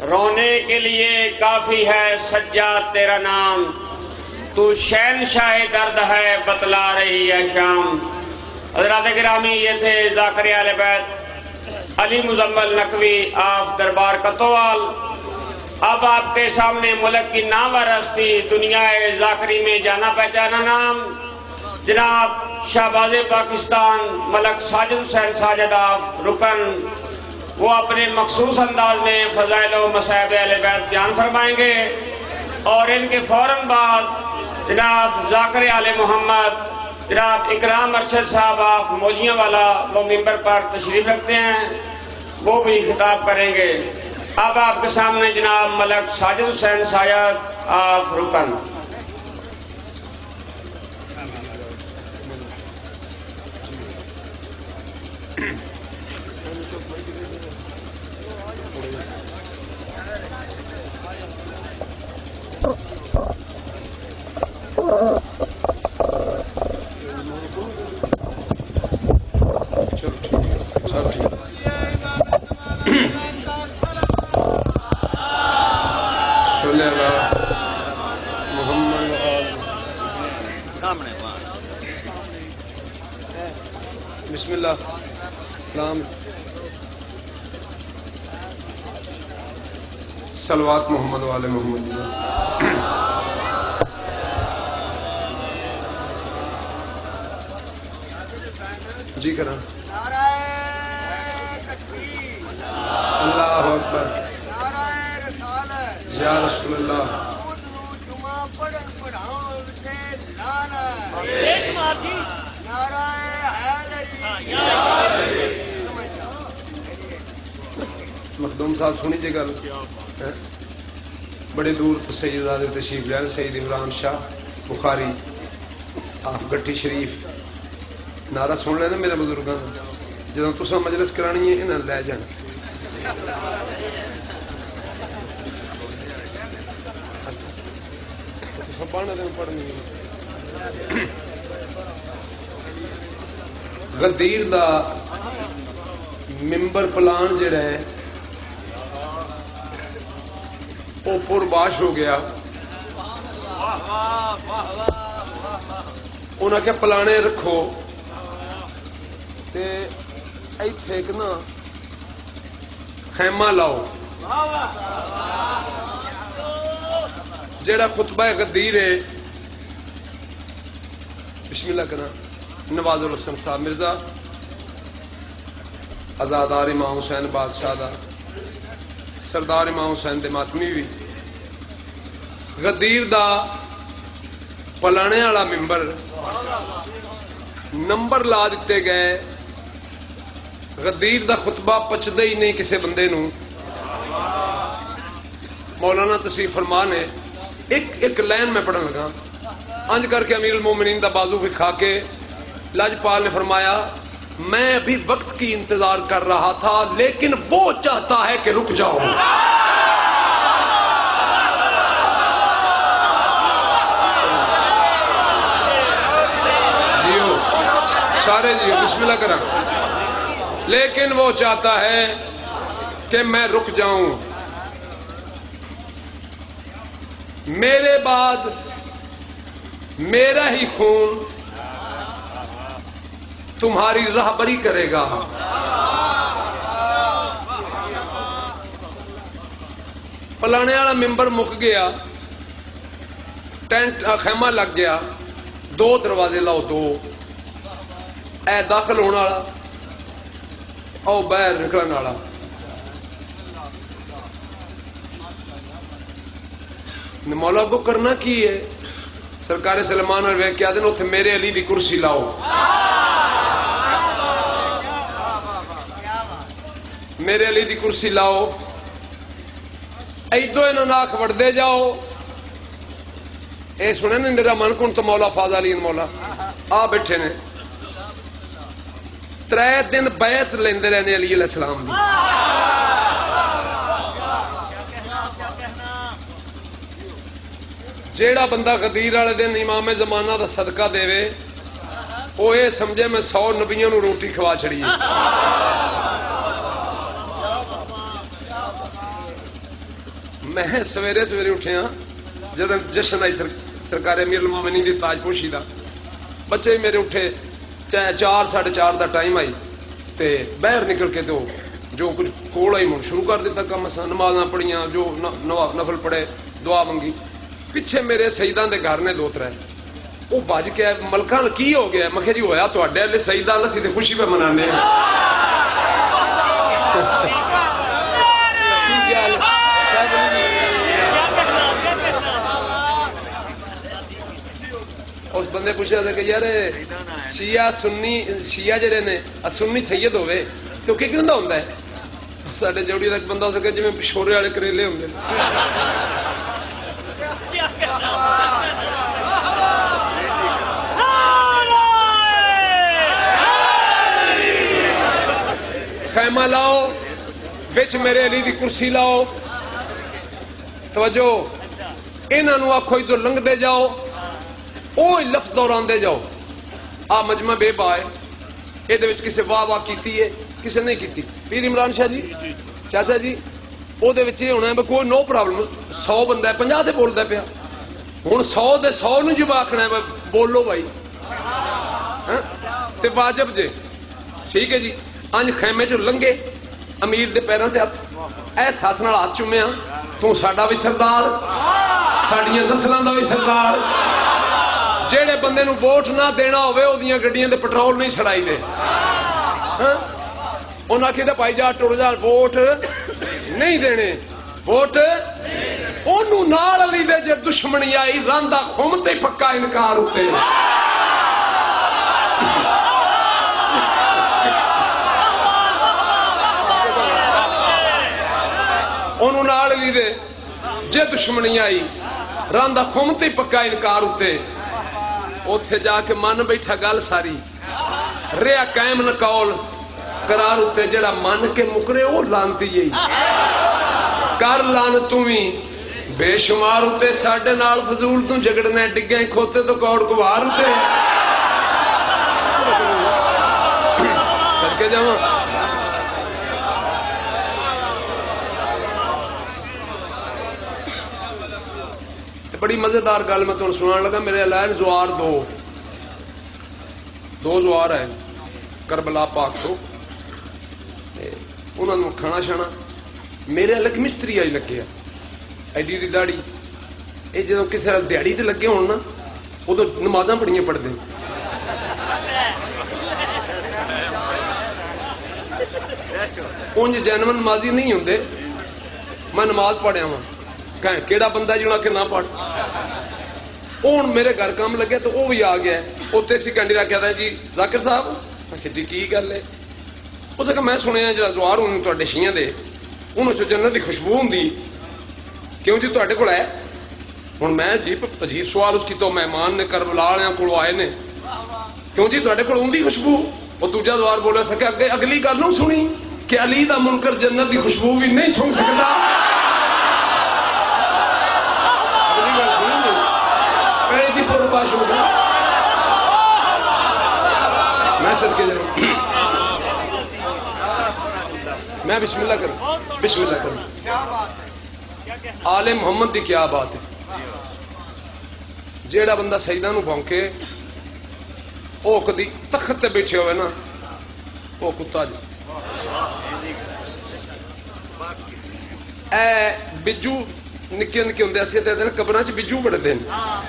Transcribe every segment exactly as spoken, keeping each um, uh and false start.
رونے کے لیے کافی ہے سجاد تیرا نام، تو شہنشاہ درد ہے بتلا رہی ہے شام۔ حضرات گرامی، یہ تھے ذاکر اہل بیت علی مزمل نقوی آف دربار کتوال۔ اب آپ کے سامنے ملک کی نامور ہستی، دنیا ذاکری میں جانا پہچانا نام، جناب شہباز پاکستان ملک ساجد حسین ساجد آف رکن، وہ اپنے مخصوص انداز میں فضائل و مصائب اہل بیت بیان فرمائیں گے، اور ان کے فوراً بعد جناب ذاکر آل محمد جناب اکرام ارشد صاحب آپ موجیاں والا وہ ممبر پر تشریف رکھتے ہیں، وہ بھی خطاب کریں گے۔ اب آپ کے سامنے جناب ملک ساجد حسین ساجد آف رکن۔ بسم اللہ سلام صلوات محمد والے محمد جی کرا اللہ اکبر یا رسول اللہ مخدوم صاحب سنی جی گل، بڑے دور تو سید آدھے تشریف لین سید عمران شاہ بخاری آپ گٹھی شریف نعرہ سن لینا میرے بزرگاں جدوں تساں مجلس کرانی ہے انہاں لے جان۔ تساں پڑھنا تے پڑھنی ہے۔ غدیر دا ممبر پلان جڑا ہے وہ پرباش ہو گیا، انہاں کے پلانے رکھو تے ایتھے ایک نا خیمہ لاؤ، جیڑا خطبہ غدیر ہے بسم اللہ کرنا نواز الحسن صاحب مرزا آزادار امام حسین بادشاہ دا سردار امام حسین دے ماتمی بھی غدیر دا پلانے والا ممبر نمبر لا دیتے گئے، غدیر دا خطبہ پچدے ہی نہیں کسے بندے نو۔ مولانا تشریف فرما نے ایک ایک لائن میں پڑھن لگا، انج کر کے امیر المومنین دا بازو بھی کھا کے لاجپال نے فرمایا میں ابھی وقت کی انتظار کر رہا تھا لیکن وہ چاہتا ہے کہ رک جاؤ۔ جیو سارے جیو بسم اللہ کرا، لیکن وہ چاہتا ہے کہ میں رک جاؤں، میرے بعد میرا ہی خون تمہاری راہبری کرے گا۔ پلانے والا ممبر مک گیا، ٹینٹ خیمہ لگ گیا، دو دروازے لاؤ، دو اے داخل ہونے والا او باہر نکلنے والا۔ مولا کو کرنا کی ہے؟ سرکار سلمان اور وہ کیا دن اتنے میرے علی دی کرسی لاؤ، میرے علی دی کرسی لاؤ، ایدو انہوں ناک وردے جاؤ۔ اے سنے نا میرا من کن تو مولا فاضل علی مولا آ بیٹھے نے ترے دن بیعت لیندے رہنے علی علیہ السلام دی۔ جیڑا بندہ غدیر والے دن امام زمانہ دا صدقہ دے وے وہ یہ سمجھے میں سو نبیوں نو روٹی کھوا چھڑی ہے۔ میں سویرے سویرے اٹھیا جدو جشن آئی سر سرکار امیر المومنین دی تاج پوشی دا بچے میرے اٹھے چاہے چار ساڑھے چار دا ٹائم آئی تے باہر نکل کے تو جو کچھ کول آئی من شروع کر دیتا کم اساں نمازاں پڑھیاں جو نفل پڑھے دعا منگی پیچھے میرے سیدان دے گھر نے دو ترے وہ بج کے ملکان کی ہو گیا میں کہ جی ہویا تو اڈے لے سیدان سی تے خوشی پہ منانے اس بندے پوچھا تھا کہ یار شیعہ سنی شیعہ جڑے نے سنی سید ہوئے تو کی کرندا ہوندا ہے ساڈے جوڑی تک بندہ ہو سکے جویں پشورے والے کریلے ہوندے خیمہ لاؤ وچ میرے علی دی کرسی لاؤ توجہ انہاں نو آکھو ادھر لنگ دے جاؤ او لفظ دوران دے جاؤ آ مجمع بے با ہے اے دے وچ کسے واہ واہ کیتی ہے کسے نہیں کیتی پیر عمران شاہ جی چاچا جی او دے وچ یہ ہونا ہے کوئی نو پرابلم سو بندہ ہے پنجاہ تے بولدا پیا ہن سو دے سو نو جو آکھنا ہے بولو بھائی ہاں تے واجب جے ٹھیک ہے جی انج خیمے چ لنگے امیر دے پیراں تے ہاتھ ایس ہاتھ نال ہاتھ چومیا تو ساڈا بھی سردار ساڈیاں نسلاں دا بھی سردار جیڑے بندے نو ووٹ نہ دینا ہوئے او دیاں گڈیاں دے پٹرول نہیں چھڑائی دے ہاں انہاں کہدا بھائی جا ٹر جا ووٹ نہیں دینے ووٹ اونوں نال علی دے جے دشمنی آئی راندا خم تے پکا انکار ہوتے انہوں نال علی دے جے دشمنی آئی راندا خم تے پکا انکار ہوتے اوتھے جا کے من بیٹھا گل ساری ریا قائم نہ قول قرار ہوتے جڑا من کے مکرے او لانتی یہی کر لان تمہیں بے شمار ہوتے ساڑھے نال فضول تو جگڑنے ڈگیں کھوتے تو کوڑ کوار ہوتے کر کے جاؤں بڑی مزیدار گل میں تمہیں سنان لگا میرے لائن زوار دو دو زوار ہے کربلا پاک تو انہوں نے کھانا شانا میرے الگ مستری آئی لگے ایڈی دی داڑی یہ جدو کسی دیہڑی تے لگے ہونا ادو نمازاں پڑھیاں پڑھ دیں انج جینون نمازی نہیں ہوندے میں نماز پڑھیا ہوں کہیں کیڑا بندہ جڑا کہ نہ پڑھ اون میرے گھر کام لگے تو وہ بھی آ گیا اتنے سی کینڈیڈا کہتا ہے جی ذاکر صاحب کہ جی کی گل ہے اس کہ میں سنیا جڑا زوار ہوں تے شیعہ دے انہوں سے جنت کی خوشبو ہوں کیوں جی تے کول ہے ہوں میں عجیب عجیب سوال اس کی تو مہمان نے کربلا والوں کو آئے نے کیوں جی تے کول ہوں خوشبو وہ دوجا زوار بولے سکے اگے اگلی گل نہ سنی کہ علی دا منکر جنت کی خوشبو بھی نہیں سن سکتا میں سد کے جاؤں میں بسم اللہ کروں بسم اللہ کروں آل محمد دی کیا بات ہے جیڑا بندہ سیدہ نو بھونکے او کدی تخت تے بیٹھے ہوئے نا او کتا جی اے بجو نکے نکے ہوندے اسی تے قبراں چ بجو بڑے دین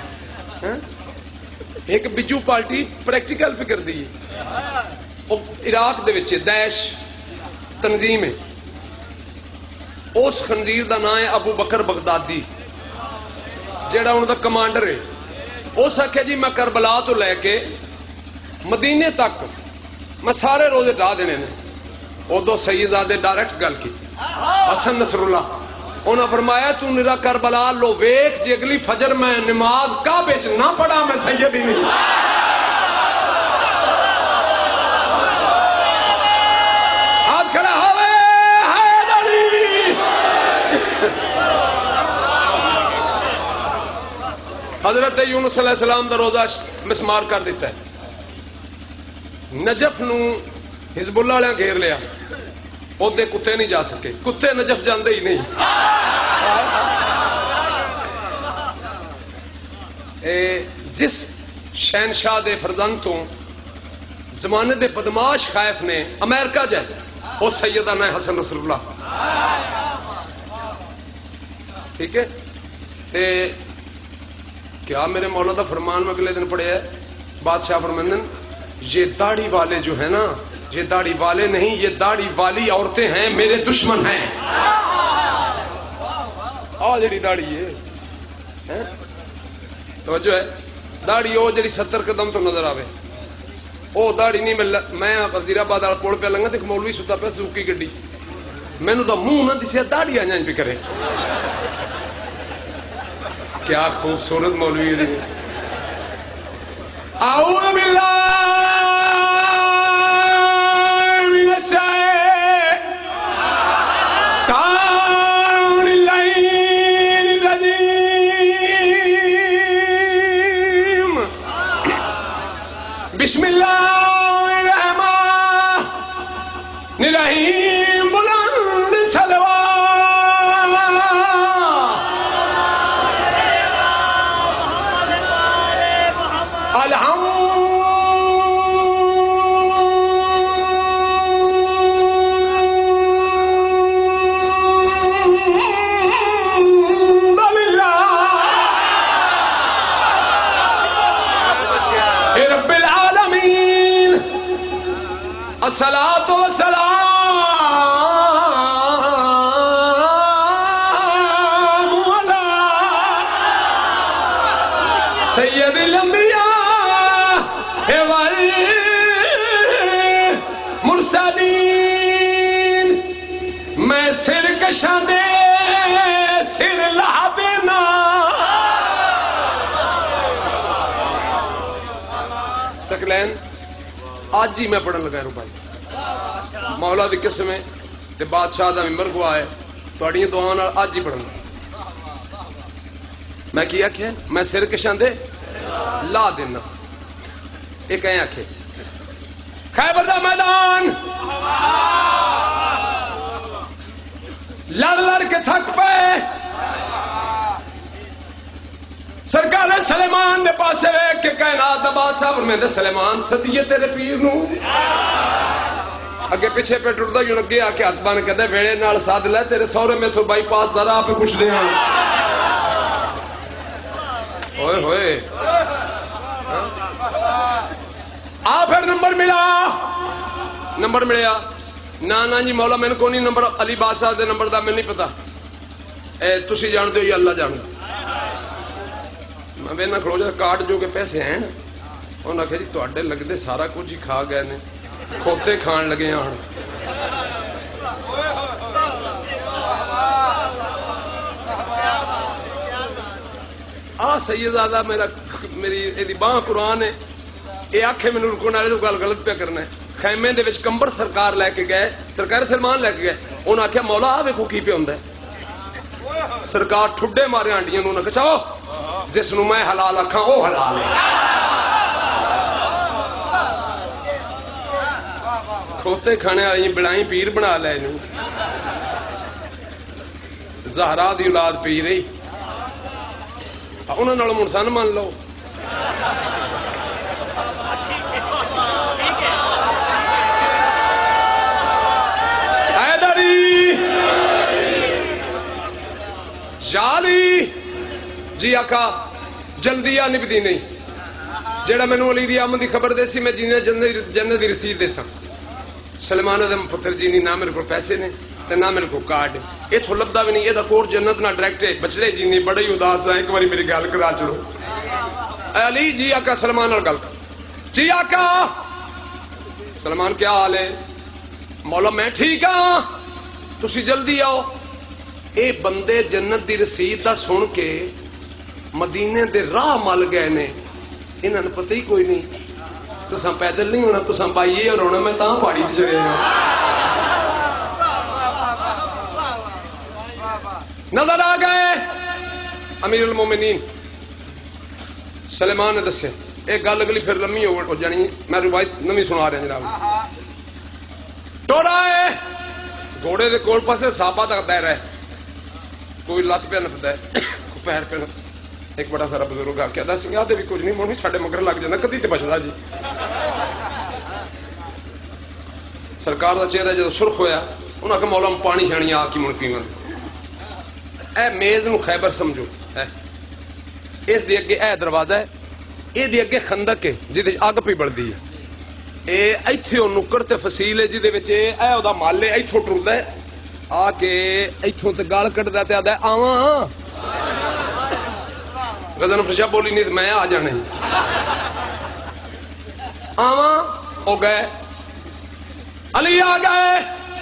ایک بجو پارٹی پریکٹیکل پہ کر دی عراق دے وچ داعش تنظیم ہے اس خنزیر دا نام ہے ابو بکر بغدادی جیڑا انہوں دا کمانڈر ہے اس آکھیا جی میں کربلا تو لے کے مدینے تک میں سارے روزے ڈا دینے نے ادو سیدزادے ڈائریکٹ گل کی حسن نصر اللہ انہوں نے فرمایا تو میرا کربلا لو ویکھ جی اگلی فجر میں نماز کعبے وچ نہ پڑھا میں سید ہی نہیں ہاتھ کھڑا ہوئے حیدری حضرت یونس علیہ السلام دا روزہ مسمار کر دیتا ہے نجف نو حزب اللہ والے گھیر لیا ادھے کتے نہیں جا سکے کتے نجف جاندے ہی نہیں جس شہنشاہ دے فرزند تو زمانے دے بدماش خائف نے امریکہ جائے وہ سیدنا حسن رسول اللہ. ٹھیک ہے. تے کیا میرے مولا دا فرمان میں اگلے دن پڑھے ہے بادشاہ فرماندن یہ داڑھی والے جو ہیں نا یہ داڑھی والے نہیں یہ داڑھی والی عورتیں ہیں میرے دشمن ہیں. آ جڑی داڑھی ہے توجہ ہے داڑھی وہ جڑی ستر قدم تو نظر آوے وہ داڑھی نہیں. میں وزیر آباد والا پول پہ لنگا تو ایک مولوی ستا پہ سوکی گڈی مینو تو منہ نہ دسیا داڑھی آ جائیں پہ کرے. کیا خوبصورت مولوی ہے. اعوذ باللہ من الشیطان اللعین الرجیم. بسم اللہ الرحمن الرحیم. بلند صلوات الصلاۃ والسلام علی سید الانبیاء والمرسلین. میں سر کشاں دے سر لا دینا. سکلین آج ہی میں پڑھن لگا بھائی مولا دی قسم ہے تے بادشاہ دا ممبر کو آئے تہاڈیاں دعاواں نال اج ہی پڑھنا. میں کی آکھیا میں سر کشاں دے لا دینا. ایک اے آکھے خیبر دا میدان لڑ لڑ کے تھک پے سرکار سلیمان دے پاسے ویکھ کے کائنات دا بادشاہ فرمیندا سلیمان سدیے تیرے پیر نو. اگے پیچھے پہ ٹردا جو لگے آ کے ہاتھ بن کہندا ویڑے نال ساد لے تیرے سورے میں تو بائی پاس دا راہ پہ پوچھ دے ہاں. ہوئے ہوئے آ پھر نمبر ملا نمبر ملیا نا نا جی مولا میں کو نہیں نمبر علی بادشاہ دے نمبر دا میں نہیں پتا اے تسی جان دے ہو یا اللہ جان. میں نہ کھڑو جا کارڈ جو کہ پیسے ہیں انہوں نے آخیا جی تواڈے لگدے سارا کچھ ہی کھا گئے نے کھوتے کھان لگے ہیں. آ سیدزادہ میرا میری یہ باہ قرآن ہے یہ آخے مینوں رکن والے تو گل غلط پہ کرنا ہے. خیمے دے وچ کمبر سرکار لے کے گئے سرکار سلمان لے کے گئے انہوں نے آخیا مولا آ ویکھو کی پہ ہوندا ہے. سرکار ٹھڈے مارے آنٹیاں نوں نہ کچاؤ جس نو میں حلال آکھاں او حلال ہے. کھوتے کھانے والی بڑائی پیر بنا لے نو زہرا دی اولاد پی رہی انہوں نے منسن مان لو. حیدری جالی جی آقا جلدی آ نبدی نہیں جیڑا مینوں علی دی آمد دی خبر دے سی میں جینے جنت دی رسید دے ساں. سلمان اعظم پتر جی نہیں نہ میرے کو پیسے نے تے نہ میرے کو کارڈ یہ تو لبدا بھی نہیں. یہ کور جنت نہ ڈائریکٹ بچڑے جی نہیں بڑے ہی اداس ہیں. ایک باری میری گل کرا چلو. اے علی جی آقا سلمان نال گل جی آقا سلمان کیا حال ہے؟ مولا میں ٹھیک ہاں تسی جلدی آؤ. اے بندے جنت دی رسید دا سن کے مدینے دے راہ مل گئے نے انہاں نوں پتہ ہی کوئی نہیں. تساں پیدل نہیں ہونا تساں بائیے اور ہونا میں تاں پہاڑی تے چڑھے ہاں. نظر آ گئے امیر المومنین سلیمان نے دسے ایک گل اگلی پھر لمبی ہو جانی میں روایت نویں سنا رہا جناب. ٹورا ہے گھوڑے دے کول پاسے صحابہ دا دائرہ ہے کوئی لت پہ نپتا ہے کوئی پیر پہ. ایک بڑا سارا بزرگ آ کے دس آتے بھی کچھ نہیں مونی ساڈے مگر لگ جانا کدی تے بچدا جی. سرکار دا چہرہ جدو سرخ ہویا انہاں کہ مولا پانی چھانی آ کے من پیون. اے میز نو خیبر سمجھو. اس دے اگے اے دروازہ ہے, اے دے اگے خندق ہے جدے اگ پی بلدی ہے. اے ایتھے او نکڑ تے فصیل ہے جدے وچ اے او دا مال ہے ایتھوں ٹردا ہے آ کے ایتھوں تے گال کڈدا تے آدا آواں غزن فرشا بولی نہیں میں آ جانے آواں او گئے علی آ گئے.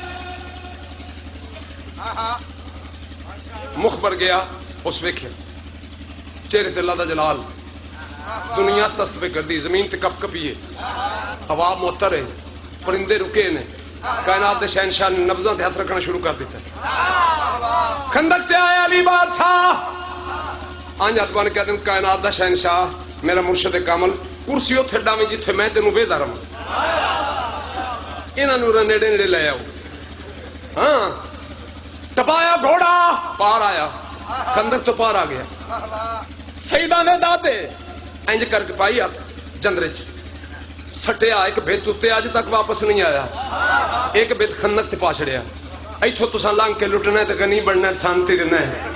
مخبر گیا اس ویکھیا چہرے تے اللہ دا جلال, دنیا سست پہ کر دی, زمین تے کپ کپیے, ہوا معطر ہے, پرندے رکے نے, کائنات دے شہنشاہ نے نبضاں تے ہاتھ رکھنا شروع کر دیتا. خندق تے آئے علی بادشاہ آنج ہاتھ بن کے دن کائنات دا شہنشاہ میرا مرشد کامل کرسی اتھے ڈاویں جتھے میں تینوں ویدا رہاں. انہاں نوں نیڑے نیڑے لے آؤ. ہاں ٹپایا گھوڑا پار آیا, خندق تو پار آ گیا. سیدہ نے دادے انج کر کے پائی ہاتھ جندرے چ سٹیا, ایک بت اتنے اج تک واپس نہیں آیا, ایک بت خندق تے پا چھڑیا. ایتھوں تساں لنگ کے لٹنا ہے تے غنی بننا ہے, شانتی رہنا ہے.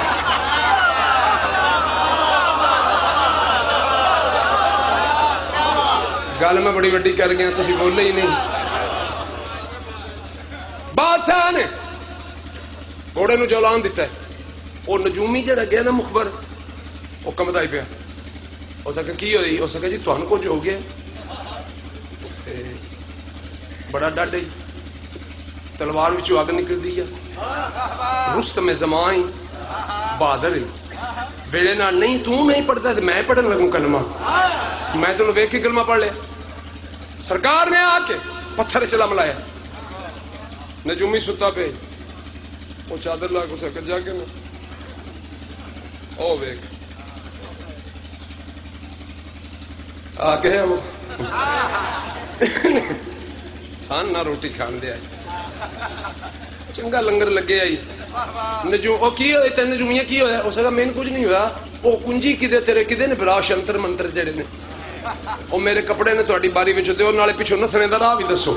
گل میں بڑی وڈی کر گیا تسی بولے ہی نہیں. بادشاہ نے گھوڑے نو جولان دیتا ہے. وہ نجومی جڑا گیا نا مخبر وہ کمدا ہی پیا. اس نے کی ہوئی, اس نے جی تہن کچھ ہو گیا. بڑا ڈاڈے تلوار وچوں اگ نکلدی ہے. رستم زمان بہادر ویڑے نال نہیں تو نہیں پڑھتا تے میں پڑھن لگوں کلمہ. میں تینوں ویکھ کے کلمہ پڑھ لیا. سرکار نے آ کے پتھر چلا ملایا. نجومی ستا پہ وہ چادر لا کے اسے جا کے نا او ویکھ آ کے وہ سان نہ روٹی کھان دیا چنگا لنگر لگے آئی. نجوم او کی ہوئے تین نجومیاں کی ہویا. اس کا مین کچھ نہیں ہوا. وہ کنجی کدے تیرے کدے نے برا شنتر منتر جڑے نے وہ میرے کپڑے نے تہاڈی باری وچ تے نالے پیچھے نسنے دا راہ بھی دسو.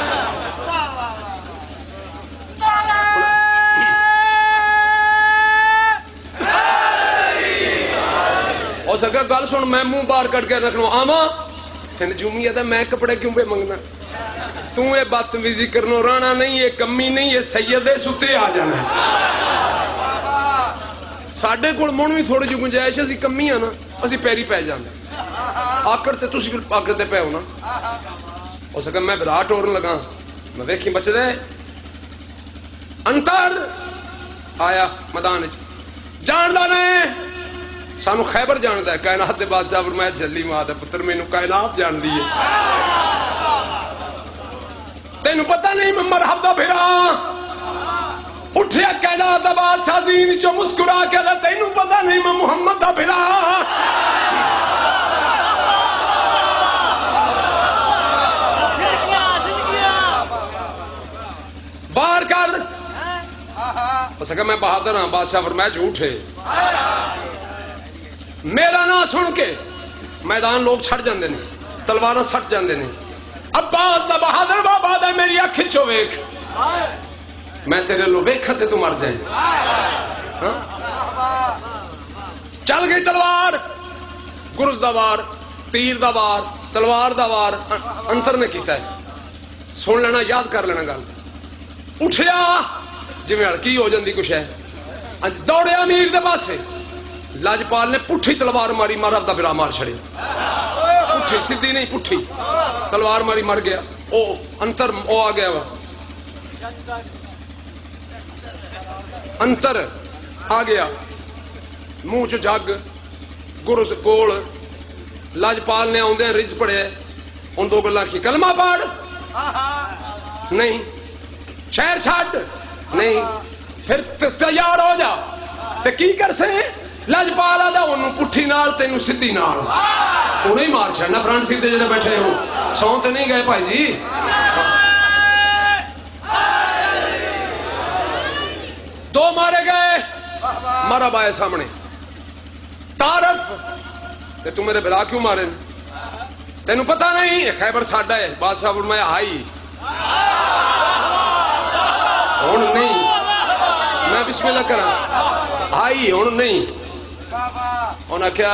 ہو سکا گل سن میں منہ باہر کٹ کے رکھنا آواں نجومی ہے میں کپڑے کیوں پہ منگنا. تو یہ بدتمیزی کرنو رانا نہیں, یہ کمی نہیں, یہ سید ستے آ جانا. ساڈے کول من بھی تھوڑی جی گنجائش اسی کمی ہاں نا اسی پیری پی جانے. آکڑ تے تسی آکڑ تے پے ہو نا. ہو سکا میں برا ٹورن لگا میں ویکھی بچ دے انتر آیا میدان جاندا نے سانو خیبر جاندا ہے. کائنات دے بادشاہ فرمایا جلی ماں دا پتر مینوں کائنات جان دی ہے. تینوں پتہ نہیں میں مرحب دا پھرا اٹھیا کائنات دا بادشاہ زین چوں مسکرا کے تینوں پتہ نہیں میں محمد دا پھرا. باہر کر اس کہ میں بہادر ہاں. بادشاہ فرمایا جھوٹ ہے. میرا نام سن کے میدان لوگ چھڑ جاندے نے, تلواراں سٹ جاندے نے. عباس دا بہادر بابا دا میری اکھ چو ویکھ میں تیرے لو ویکھا تے تو مر جائے. چل گئی تلوار, گرز دا وار, تیر دا وار, تلوار دا وار انتر نے کیتا ہے. سن لینا, یاد کر لینا گل. اٹھیا جویں ہڑکی ہو جاندی کچھ ہے. دوڑیا امیر دے پاسے. لاجپال نے پٹھی تلوار ماری, مار ابدا برا مار چھڑے. پٹھی سیدھی نہیں, پٹھی تلوار ماری مر گیا. او انتر او آ گیا وا انتر آ گیا منہ چ جگ گرز کول. لاجپال نے آدھے رج پڑھے ان دو گلا کی کلمہ پڑھ نہیں, شہر چھڈ نہیں, پھر تیار ہو جا. تے کی کر سے لاجپال آدھا انہوں پٹھی نال تینوں سدھی نال انہیں ہی مار چھڑنا. فرنٹ سیٹ تے جڑے بیٹھے ہو سو تے نہیں گئے بھائی جی. دو مارے گئے مارا بایا سامنے تعارف تے تو میرے بھرا کیوں مارے تینوں پتہ نہیں خیبر ساڈا ہے بادشاہ فرمایا ہائی ہن نہیں میں بسم اللہ کراں ہائی ہن نہیں انہاں کیا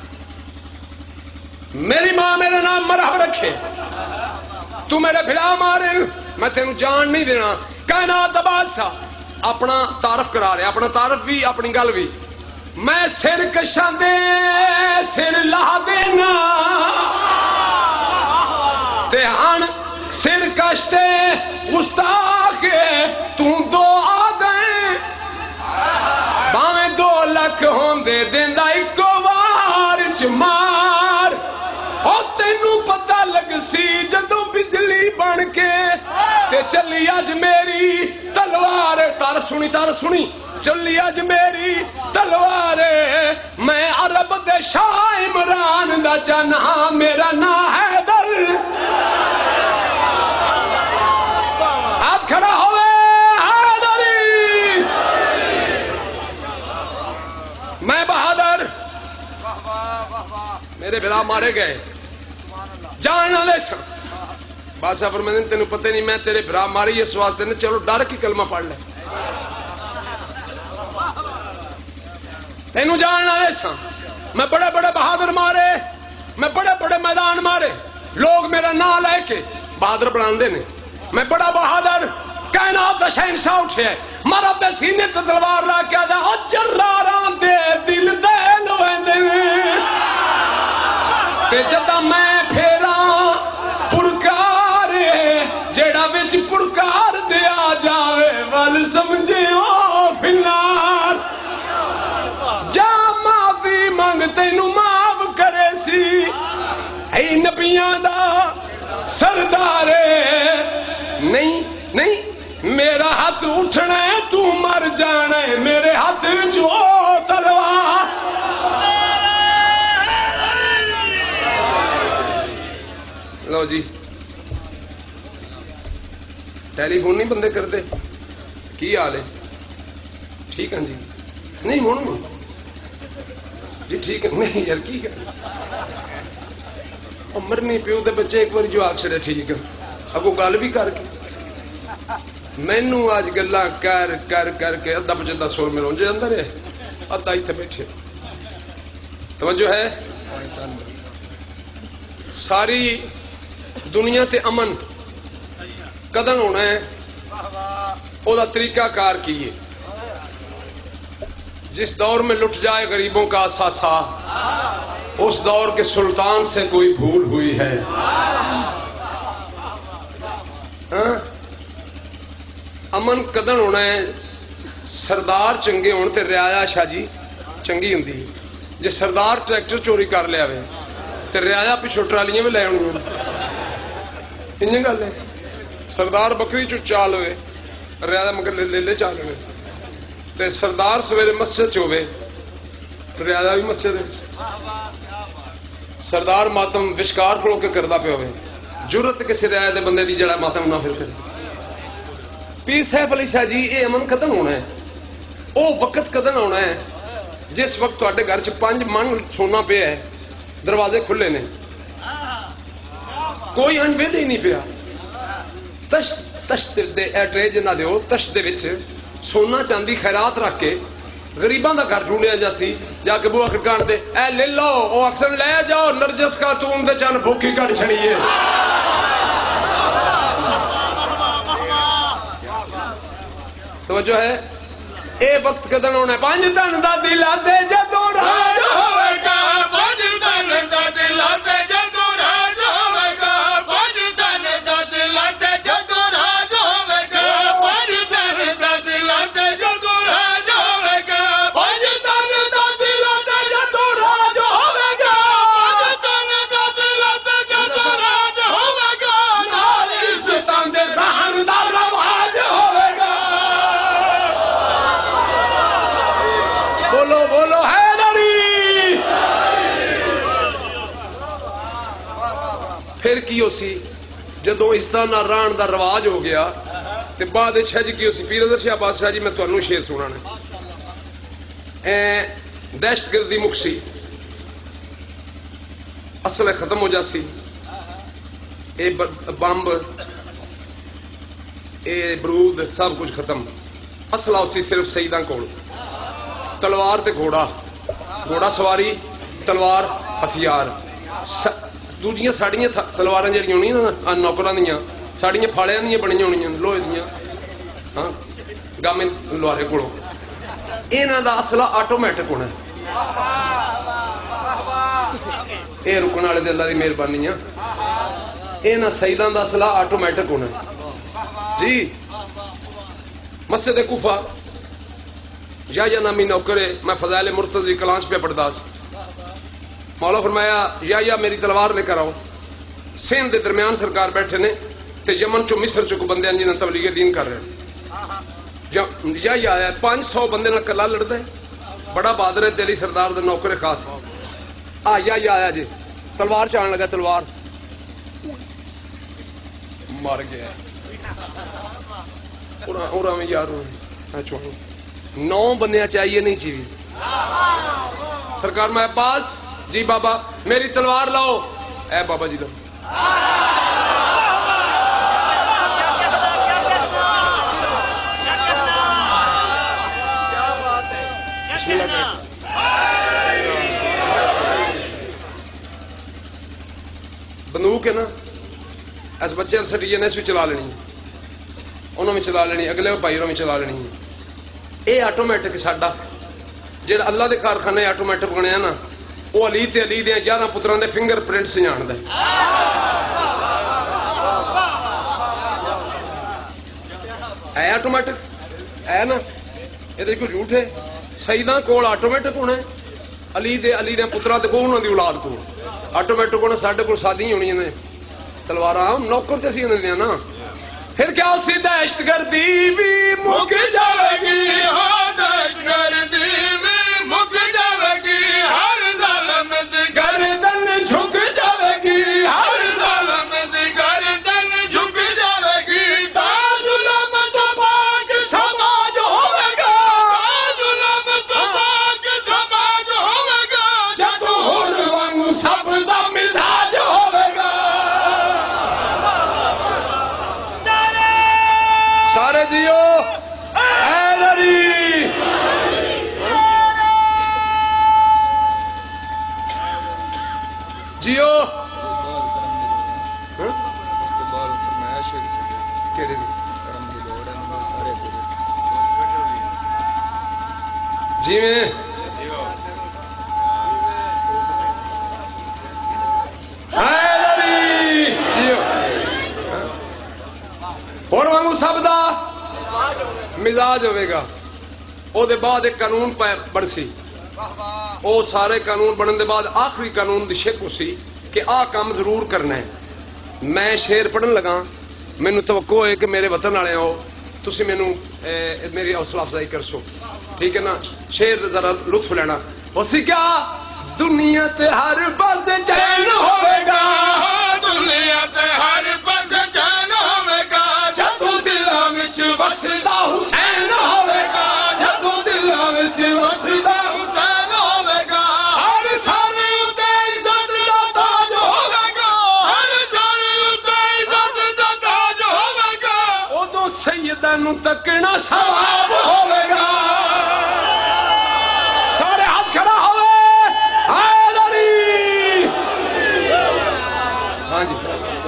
میری ماں میرا نام مرحب رکھے تو میرے بھرا مارے میں تینوں جان نہیں دینا کائنات دا بادشاہ اپنا تعارف کرا رہے اپنا تعارف بھی اپنی گل بھی میں سر کشاں دے سر لا دینا تے ہن سر کشتے گستاخ تو دو آدیں باویں دو لکھ ہوندے دیندا اکو وار چ مار او تینوں پتہ لگ سی جدوں بجلی بن کے تے چلی اج میری تلوار تار سنی تار سنی چلی اج میری تلوار میں عرب دے شاہ عمران دا چنا میرا نام حیدر ہاتھ کھڑا ہوئے حیدری میں بہادر میرے بھرا مارے گئے جان والے سن بادشاہ فرماتے ہیں تینوں پتہ نہیں میں تیرے بھرا ماری اس واسطے نے چلو ڈر کی کلمہ پڑھ لے تینوں جان والے سن میں بڑے بڑے بہادر مارے میں بڑے بڑے میدان مارے لوگ میرا نام لے کے بہادر بناندے نے میں بڑا بہادر کائنات دا شہنشاہ اٹھے مرد دے سینے تے تلوار لا کے آدا او جراراں دے دل دے لویندے تے جدا میں پھیراں پڑکار جیڑا وچ پڑکار دیا جاوے ول سمجھے او فنار جا معافی مانگ تینوں معاف کرے سی اے نبیاں دا سردار نہیں نہیں میرا ہاتھ اٹھنا ہے تو مر جانا ہے میرے ہاتھ وچ او تلوار لو جی ٹیلی فون نہیں بندے کرتے کی حال ہے ٹھیک ہے جی نہیں ہوں جی ٹھیک ہے نہیں یار کی کر مرنی پیو دے بچے ایک بار جو آگ چھڑے ٹھیک ہے اگو گل بھی کر کے مینو آج گلا کر کر کر کے ادھا پچھتا سور میں رونجے اندر ہے ادھا ہی تھے بیٹھے توجہ ہے ساری دنیا تے امن قدم ہونا ہے او دا طریقہ کار کیے جس دور میں لٹ جائے غریبوں کا اثاثہ اس دور کے سلطان سے کوئی بھول ہوئی ہے ہاں امن قدم ہونا ہے سردار چنگے ہونے تے رعایا شاہ جی چنگی ہوندی جے سردار ٹریکٹر چوری کر لیا وے تے رعایا پیچھے ٹرالیاں بھی لے آنی انجن گل ہے سردار بکری چو چال ہوئے رعایا مگر لے لے چال ہوئے تے سردار سویرے مسجد چوے رعایا بھی مسجد ہے سردار ماتم وشکار کھلو کے کردہ پہ ہوئے جرت کسی رعایا دے بندے دی جڑا ماتم منافر کرے پیر سیف علی شاہ جی اے امن قدم ہونا ہے او وقت قدم ہونا ہے جس وقت تواڈے گھر چ پانچ من سونا پہ ہے دروازے کھلے نے کوئی انج ویدے ہی نہیں پیا تشت تشت دے ایٹرے جنہ دے ہو تشت دے وچ سونا چاندی خیرات رکھ کے غریباں دا گھر ڈھونڈیا جا سی جا کے بوا کھڑکان دے اے لے لو او اکثر لے جاؤ نرجس کا تون دے چن بھوکی کٹ چھڑیے توجہ ہے اے وقت قدم ہونا ہے پانچ دن دا دلا دے جدوں راج ہوئے گا پانچ دن دا دلا دے جدوں راج ہوئے گا پانچ دن دا دلا دے جدوں راج ہوئے گا پانچ دن دا دلا دے جدوں راج ہوئے گا پانچ دن دا دلا دے جدوں راج ہوئے گا پانچ دن دا دلا دے جدوں راج ہوئے گا نال اس تن دے رہن دا رواج ہوئے گا بولو بولو حیدری پھر کیوں سی جدوں اس طرح نہ ران دا رواج ہو گیا تے بعد چھج کیوں سی پیر حضرت شاہ بادشاہ جی میں تانوں شعر سنانا دہشت گردی مکسی اصل ختم ہو جاسی اے بمب اے برود سب کچھ ختم اصلہ اسی صرف سیداں کول تلوار تے گھوڑا گھوڑا سواری تلوار ہتھیار دوجیاں ساڑیاں تلواراں جڑیاں ہونیاں نوکراں دیاں ساڑیاں پھاڑیاں دیاں بنیاں ہونیاں لوہے دیاں ہاں گامے لوارے کولوں انہاں دا اصلہ آٹومیٹک ہونا اے رکن والے دے اللہ دی مہربانی انہاں سیداں دا اصلہ آٹومیٹک ہونا جی مسجد کوفہ یا یا نامی نوکر ہے میں فضائل مرتضی کلانچ پہ پڑھدا سی مولا فرمایا یا یا میری تلوار لے کر آؤ سندھ دے درمیان سرکار بیٹھے نے تے یمن چو مصر چو کو بندے جنہاں تبلیغ دین کر رہے یا یا آیا پانچ سو بندے نال کلا لڑدا ہے بڑا بہادر ہے دلی سردار دا نوکر خاص آ یا یا آیا جی تلوار چان لگا تلوار مر گیا اور میں یار نو بندیاں چاہیے نہیں چاہیے سرکار میں پاس جی بابا میری تلوار لاؤ اے بابا جی لاؤ بندوق ہے نا اس بچے سٹی نے اس بھی چلا لینی انہوں میں چلا لینی اگلے بھائی میں چلا لینی اے آٹومیٹک ساڈا جہاں اللہ دے کارخانے آٹومیٹک بنیا نا وہ علی تے علی دے گیارہ پتراں دے فنگر پرنٹ سے جاندا ہے اے آٹومیٹک اے نا یہ کوئی جھوٹ ہے سیداں کول آٹومیٹک ہونا ہے علی دے علی دے پتراں تے انہاں دی اولاد کو آٹومیٹک ہونا ساڈے کول سادی ہونی نے تلواراں نوکر تے اسی ہوندے نا پھر کیا اسی دہشت گردی بھی مک جاوے گی ہاں دہشت گردی بھی مک جاوے گی ہر ظالم دی گردن جھک جاوے گی ہر ظالم دی گردن جھک جاوے گی تا ظلم تو پاک سماج ہوے گا تا ظلم تو پاک سماج ہوے گا جب ہر وانگ سب دا مزاج ہوے گا سارے جیو اے لری جیو جی میں اور وانگو سب دا مزاج ہوئے گا او دے بعد ایک قانون بڑھسی او سارے قانون بڑھن دے بعد آخری قانون دی شک ہو سی کہ آ کام ضرور کرنا ہے میں شعر پڑھن لگا مینوں توقع ہے کہ میرے وطن والے ہو تسی مینوں میری حوصلہ افزائی کرسو ٹھیک ہے نا شعر ذرا لطف لینا ہو سی کیا دنیا تے ہر بس چین ہوئے گا دنیا تے ہر بس چین ہوئے گا جدوں دلاں وچ وسدا حسین ہوئے گا جدوں دلاں وچ وسدا حسین ہوئے گا ہر سر اُتے عزت دا تاج ہوئے گا ہر سر اُتے عزت دا تاج ہوئے گا اودوں سیداں نوں تکنا ثواب ہوئے گا سارے ہاتھ کھڑا ہوئے ہاں جی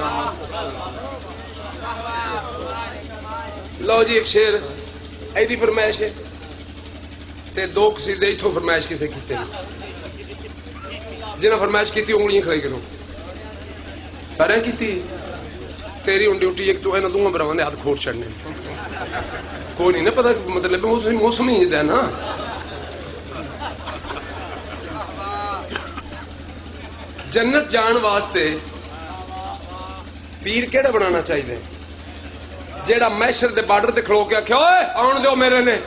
لو جی ایک شعر ایدی فرمائش ہے تے دو قصیدے ایتھوں فرمائش کسے کیتے جنہاں فرمائش کیتی انگلیاں کھڑی کرو سارے کیتی تیری ہن ڈیوٹی ایک تو انہاں دوواں براواں دے ہاتھ کھوٹ چھڑنے کوئی نہیں نا پتہ مطلب موسم ہی دا نا جنت جان واسطے پیر کیڑا بنانا چاہیے جیڑا محشر دے بارڈر تے کھلو کے آکھے اوئے آن دیو میرے نے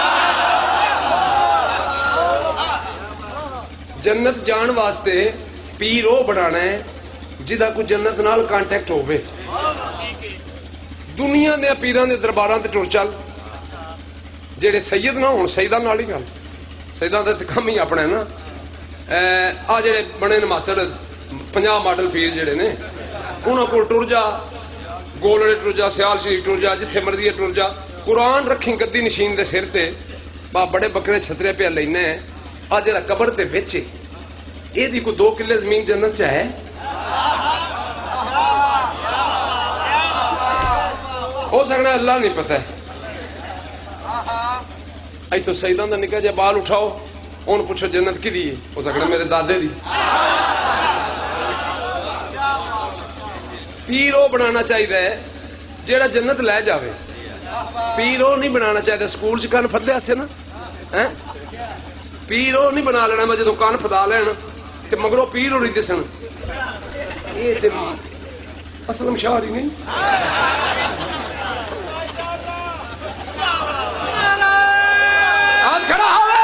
جنت جان واسطے پیر او بنانا ہے جدا کو جنت نال کانٹیکٹ ہوئے دنیا دے پیراں دے درباراں تے ٹر چل جیڑے سید نہ ہون سیداں نال ہی گل सैयदां दा काम ही अपना है ना। आ जेड़े बने न मातड़ पंजाब मॉडल पीर जेड़े ने उन्हां कोल टुर जा, गोलड़े टुर जा, सियाल शरीफ टुर जा, जिथे मर्जी टुर जा, कुरान रखी गद्दी नशीन दे सिर ते, बा बड़े बकरे छतरे पे लेना है। आ जेड़ा कबर दे विच एदी कोई दो किले जमीन जन्नत च है। हो सकना अल्लाह नहीं पता है। अज तो सईदां दा निक्का जिहा बाल उठाओ, उन्हें पूछो जन्नत किदी है, हो सकना मेरे दादे दी। पीर वो बनाना चाहिए जेड़ा जन्नत लै जावे। पीर वो नहीं बनाना चाहिए स्कूल च कन फदे से ना है। पीर वो नहीं बना लेना मैं जो कन फदा लैन ते मगरों पीर होरी दिसन। ये ते असलम शाह ही नहीं। आज खड़ा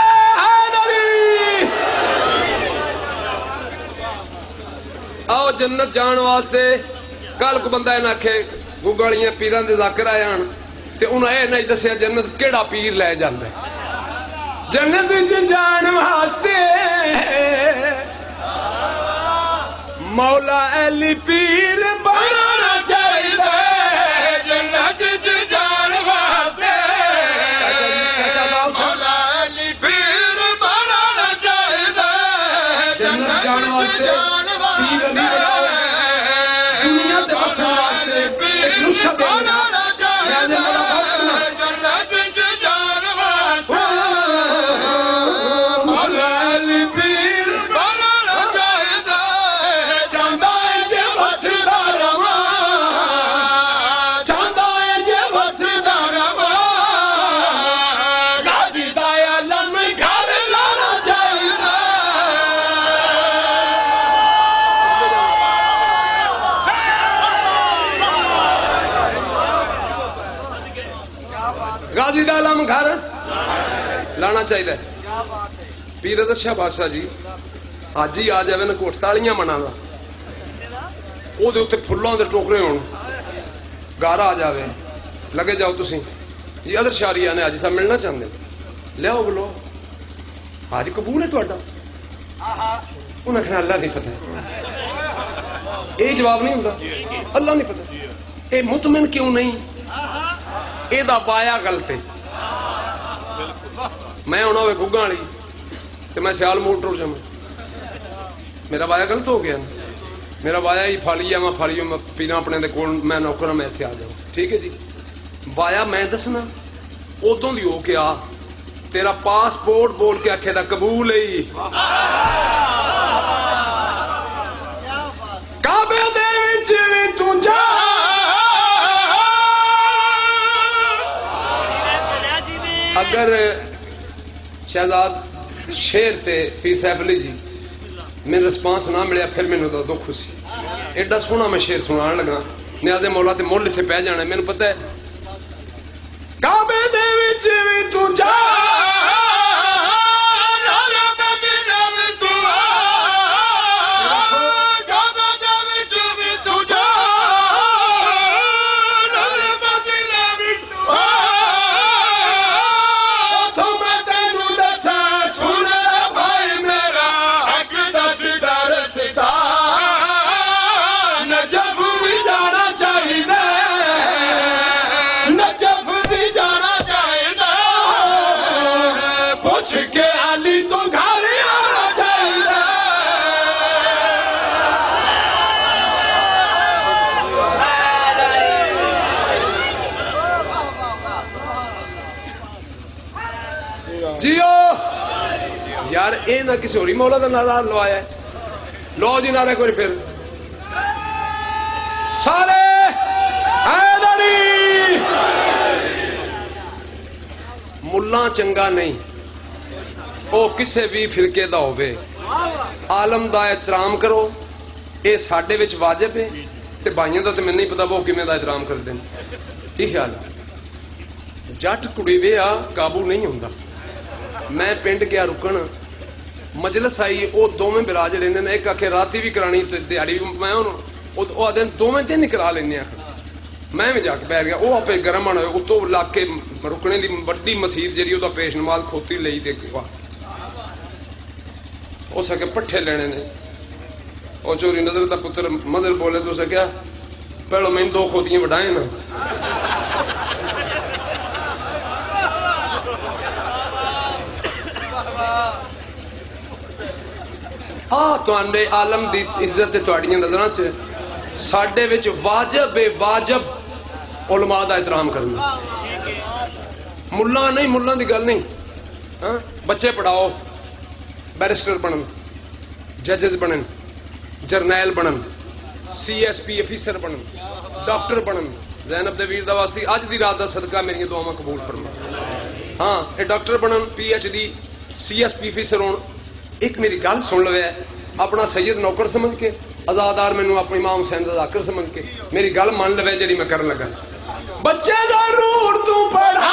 आओ जन्नत जान वास्ते। कल को बंदा इन आखे गुगालियां पीरां दे ज़ाकिर आए हन ते उन्हें यह नहीं दसिया जन्नत केड़ा पीर लै जांदा है। जन्नत च जान वास्ते मौला अली पीर बनाना चाहिए। जन्नत च जान वास्ते मौला अली पीर बनाना चाहिए। जन्नत जान वास्ते पीर अली बनाओ। दुनिया दे बसने वास्ते एक नुस्खा देना गाजी दा आलम घर लाना चाहिए। पीर अदर शाह बादशाह जी हाजी आ जावे न कोट तालियां मनावा ओदे उत्ते फुल्लों दे टोकरे होण गारा आ जावे लगे जाओ तुसी जी अदर शारिया ने हाजी साहब मिलना चाहते लियाओ बोलो हाज कबूल है तुहाडा। उन्हें आखना अल्लाह नहीं पता। ये जवाब नहीं होंदा अल्लाह नहीं पता। ये मुतमिन क्यों नहीं? एदा बाया गलत है। मैं आना हो गुग्गा वाली तो मैं सियाल मोड़ टुर जावा, मेरा बाया गलत हो गया। मेरा बाया ही फालिया मैं फालियो मैं पीना अपने दे कोल मैं नौकर मैं इत्थे आ जाऊँ। ठीक है जी बाया मैं दसना उदों दी हो के आ तेरा पासपोर्ट बोल के आखे दा कबूल है। काबे दे विच वी तू जा अगर शहजाद शेर ते फी सैफ अली जी मेरे रिस्पांस ना मिले फिर मैनू तो दुख सी। एडा सोहना मैं शेर सुनान लगा न्याज़े मौला ते मुल इत्थे पै जाना। मैनू पता है काबे दे विच वी तू जा के अली तो घर आना चाहिए। जियो यार ए ना किसी होरी मौला का नारा लवाया है। लो जी नारा कोई फिर सारे हैदरी मुल्ला चंगा नहीं ਉਹ ਕਿਸੇ ਵੀ ਫਿਰਕੇ ਦਾ ਹੋਵੇ ਆਲਮ ਦਾ ਇਤਰਾਮ ਕਰੋ। ਇਹ ਸਾਡੇ ਵਿੱਚ ਵਾਜਿਬ ਹੈ ਤੇ ਭਾਈਆਂ ਦਾ ਤੇ ਮੈਨੂੰ ਨਹੀਂ ਪਤਾ ਉਹ ਕਿਵੇਂ ਦਾ ਇਤਰਾਮ ਕਰਦੇ ਨੇ। ਇਹ ਖਿਆਲ ਜੱਟ ਕੁੜੀ ਵੇ ਆ ਕਾਬੂ ਨਹੀਂ ਹੁੰਦਾ। ਮੈਂ ਪਿੰਡ ਗਿਆ ਰੁਕਣ ਮਜਲਿਸ ਆਈ ਉਹ ਦੋਵੇਂ ਬਿਰਾਜ ਰਹਿੰਦੇ ਨੇ। ਇੱਕ ਆਖੇ ਰਾਤੀ ਵੀ ਕਰਾਣੀ ਤੇ ਦਿਹਾੜੀ ਮੈਂ ਉਹਨੂੰ ਉਹ ਦਿਨ ਦੋਵੇਂ ਦਿਨ ਹੀ ਕਰਾ ਲੈਂਦੇ ਆ। मैं भी जाके बैठ गया। वो आपे गर्म होना उतो ला के रुकने की वड्डी मसीत जी पेश नमाज खोती ली اس کے پٹھے لینے نے. وہ چوری نظر دا پتر مدر بولے تو اسے کیا پہلو میں دو کھوتیاں بڑھائیں نا. آ تواڈے عالم دی عزت تواڈیاں نظراں چ ساڈے وچ واجب بے واجب علماء دا احترام کرنا. ملا نہیں ملا دی گل نہیں. ہاں بچے پڑھاؤ بیرسٹر بنن ججز بنن جرنیل بنن سی ایس پی افیسر بنن ڈاکٹر بنن. زینب دے ویر دا واسطے اج دی رات دا صدقہ میری دعاواں قبول فرما. ہاں اے ڈاکٹر بنن P H D C S P officer ہون. ایک میری گل سن لو ہے اپنا سید نوکر سمجھ کے آزادار مینوں اپنی امام حسین دا ذاکر سمجھ کے میری گل مان لو جڑی میں کرن لگا. بچے ضرور تو پڑھا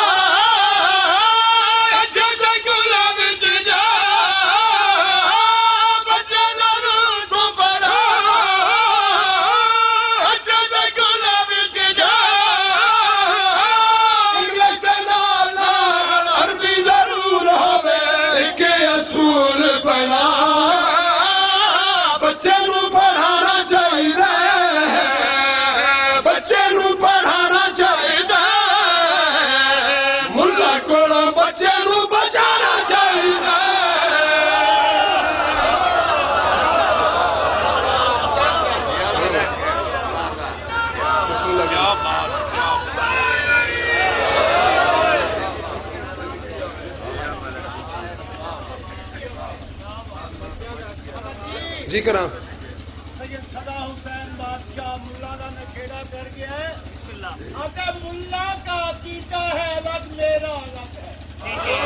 جی کراں. سید صدا حسین بادشاہ ملا کا نکھیڑا کر گیا ہے. بسم اللہ. اگر ملا کا عقیدہ ہے الگ میرا الگ ہے.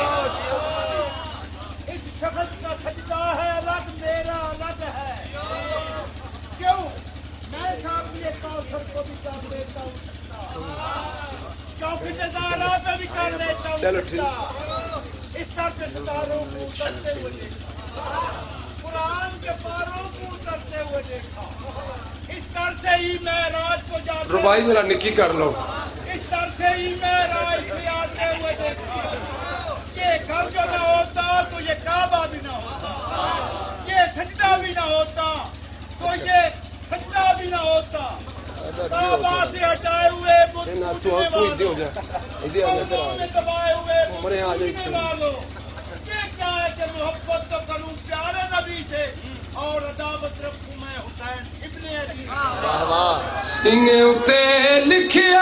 اس شخص کا سجدہ ہے الگ میرا الگ ہے. کیوں میں صاحب یہ کافر کو بھی کر لیتا ہوں کیونکہ نظارہ پہ بھی کر لیتا ہوں. چلو ٹھیک. اس طرح سے ستاروں کو اترتے ہوئے دیکھا قرآن کے پاروں کو اترتے ہوئے دیکھا. اس طرح سے ہی معراج کو جاتے ربائی ذرا نکی کر لو. اس طرح سے ہی معراج سے آتے ہوئے دیکھا. یہ گھر جو نہ ہوتا تو یہ کعبہ بھی نہ ہوتا. یہ سجدہ بھی نہ ہوتا تو یہ سجدہ بھی نہ ہوتا. کعبہ سے ہٹائے ہوئے بت پوجنے والوں میں دبائے ہوئے پوجنے والوں. یہ کیا ہے کہ محبت تو کروں پیارے نبی سے اور عداوت رکھوں میں حسین ابن علی. سنگ اتے لکھیا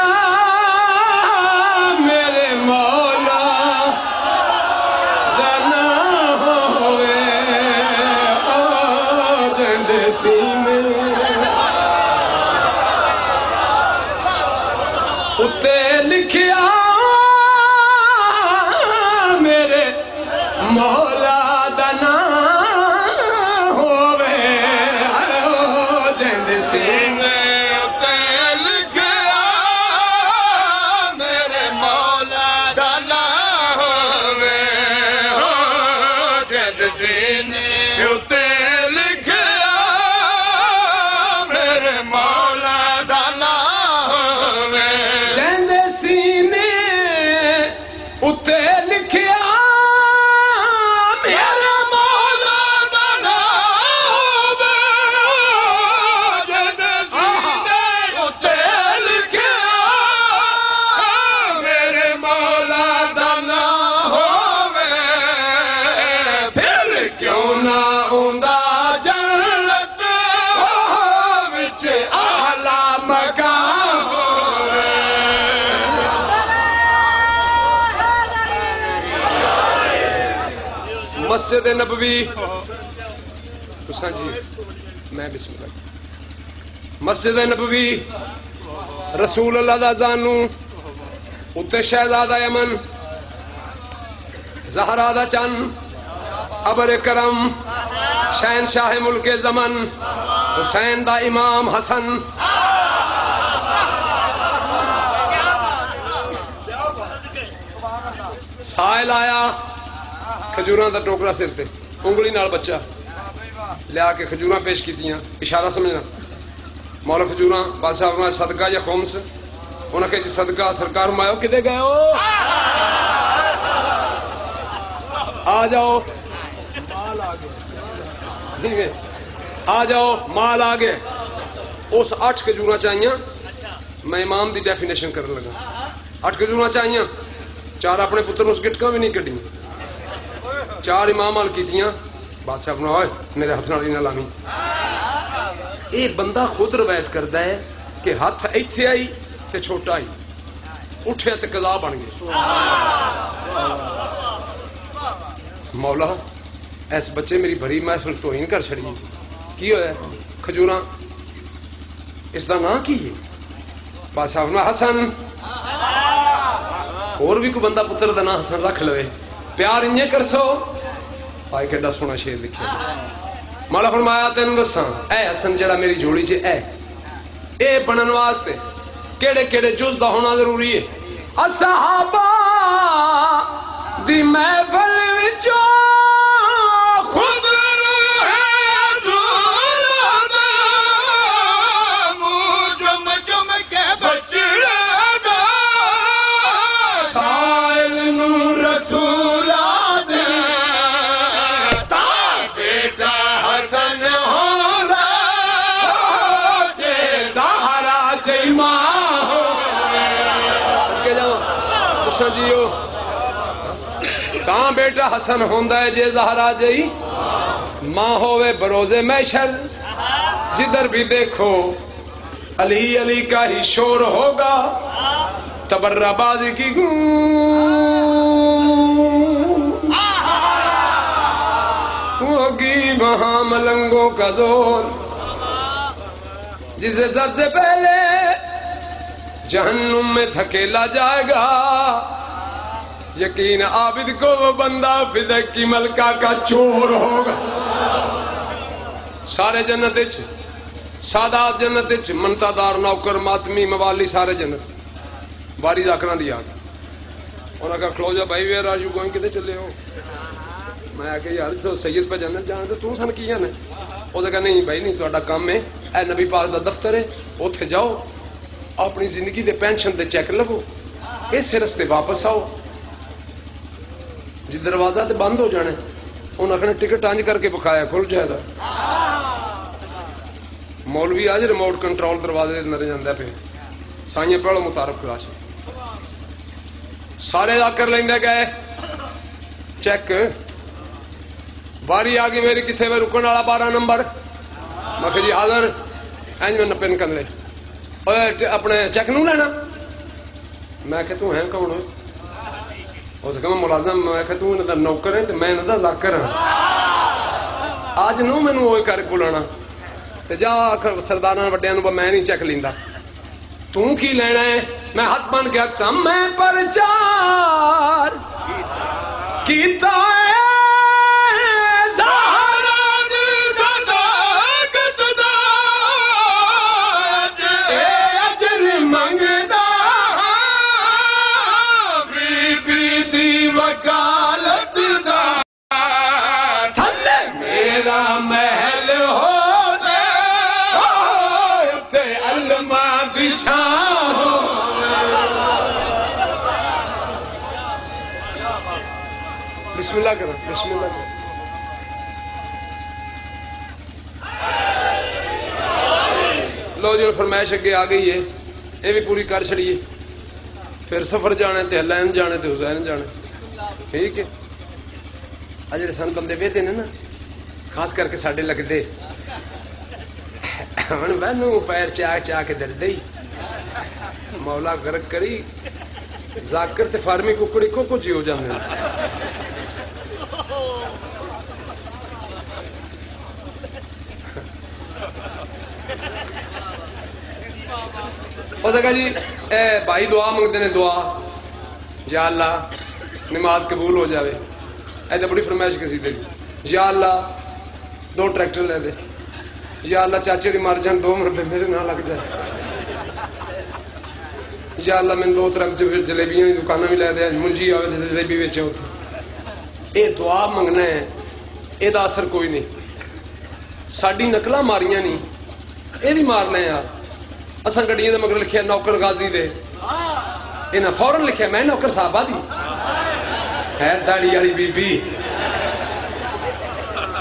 میرے مولا جانا ہوئے او جند سینے اتے لکھیا میرے مولا دنا ہووے او جند سینے اتے لکھیا میرے مولا دنا ہووے او جند سینے اتے لکھیا میرے مولا دنا ہووے جند سینے اتے لکھیا مسجد نبوی تساں جی میں بسم اللہ. مسجد نبوی رسول اللہ دا زانو اتے شہزادہ یمن زہرا دا چن ابر کرم شہنشاہ ملک زمن حسین دا امام حسن سائل آیا کھجوراں دا ٹوکرا سر تے انگلی نال بچہ لیا کے کھجوراں پیش کیتیاں. اشارہ سمجھنا مولا کھجوراں بادشاہ فرمایا صدقہ یا خمس. انہاں کہ جی صدقہ. سرکار فرمایا کدے گئے ہو آ جاؤ. آ جاؤ مال آ گئے. اس اٹھ کھجورا چاہیے میں امام دی ڈیفینیشن کرنے لگا. اٹھ کھجورا چاہیے چار اپنے پتر اس گٹکا بھی نہیں کڈی چار امام ال کیتیاں بادشاہ اپنا ہوئے میرے ہاتھ نال نہ لامی. اے بندہ خود روایت کرتا ہے کہ ہاتھ ایتھے آئی تے چھوٹا آئی اٹھے تے قضا بن گئے. مولا ایس بچے میری بھری محفل توہین کر چھڑی کی ہویا کھجوراں اس دا نام کی ہے؟ بادشاہ اپنا حسن. اور بھی کوئی بندہ پتر دا نام حسن رکھ لوے پیار انجے کر سو. آئے کیڈا سونا شیر لکھیا. مولا فرمایا تین دساں اے حسن جڑا میری جوڑی چ اے اے بنن واسطے کیڑے کیڑے جز دا ہونا ضروری ہے. اصحابہ دی محفل وچوں خود جیو تاں بیٹا حسن ہوندا ہے جے زہرا جئی ماں ہوئے بروزے محشر. جدھر بھی دیکھو علی علی کا ہی شور ہوگا. تبرہ بازی کی ہوگی وہاں ملنگوں کا زور. جسے سب سے پہلے جہنم میں دھکیلا جائے گا یقین عابد کو وہ بندہ فدق کی ملکہ کا چور ہوگا. سارے جنت اچ سادات جنت اچ منتادار نوکر ماتمی موالی سارے جنت باری ذاکران دی آگا. انہوں نے کہا کھلو جا بھائی ویر آر یو گوئنگ کدھے چلے ہو؟ میں آ کے یار تو سید پہ جنت جانا تو سن کیا نے. وہ کہا نہیں بھائی نہیں تہاڈا کام ہے اے نبی پاک دا دفتر ہے اوتھے جاؤ اپنی زندگی دے پینشن دے چیک لو اس رستے واپس آؤ. جی دروازہ تے بند ہو جانے انہوں نے ٹکٹ آنج کر کے بکھایا کھل جائے گا. مولوی آج ریموٹ کنٹرول دروازے اندر جاندہ پہ سائیں پڑھو متعارف کراش سارے آ کر لیندے گئے چیک. باری آگی میری کتھے میں رکن والا بارہ نمبر میں کہ جی حاضر اینج میں نپن کر لے اپنے چیک نو لینا. میں کہ تو ہیں کون ہوئے؟ اس کہ میں ملازم میں کہ تو انہوں دا نوکر ہے تو میں انہوں دا ذاکر ہوں. آج نو میں نو ہوئے کر بلانا تو جا سرداران وڈیاں میں نہیں چیک لیندا. تو کی لینا ہے؟ میں ہاتھ بن کے اقسام میں پرچار کیتا ہے محل ہو دے علما بچھا بسم اللہ کرو بسم اللہ کرو. لو جو فرمائش اگے آ گئی ہے یہ بھی پوری کر چڑیے. پھر سفر جانے تے حلین جانے تے حسین جانے. ٹھیک ہے اجڑے سن بندے ویتے نے نا خاص کر کے ساڈے لگدے ہن مینوں پیر چاہ چاہ کے دردے مولا غرق کری ذاکر تے فارمی ککڑی کو کچھ ہو جاندے. او دیکھا جی اے بھائی دعا منگتے نے دعا یا اللہ نماز قبول ہو جاوے. اے تے بڑی فرمائش کسی دے یا اللہ دو ٹریکٹر لے دے. یا اللہ چاچے دی مر جان دو مردے میرے نہ لگ جائے. یا اللہ میں دو طرف جلیبیاں دی دکاناں بھی لے دے منجی آوے تے جلیبی ویچے اوتھے. اے دعا منگنا ہے اے دا اثر کوئی نہیں. ساڈی نقلاں ماریاں نہیں اے بھی مارنا ہے. اساں گڈیاں دے مگر لکھیا نوکر غازی دے انہاں فوراً لکھیا میں نوکر صاحبہ دی ہے داڑھی والی بی بی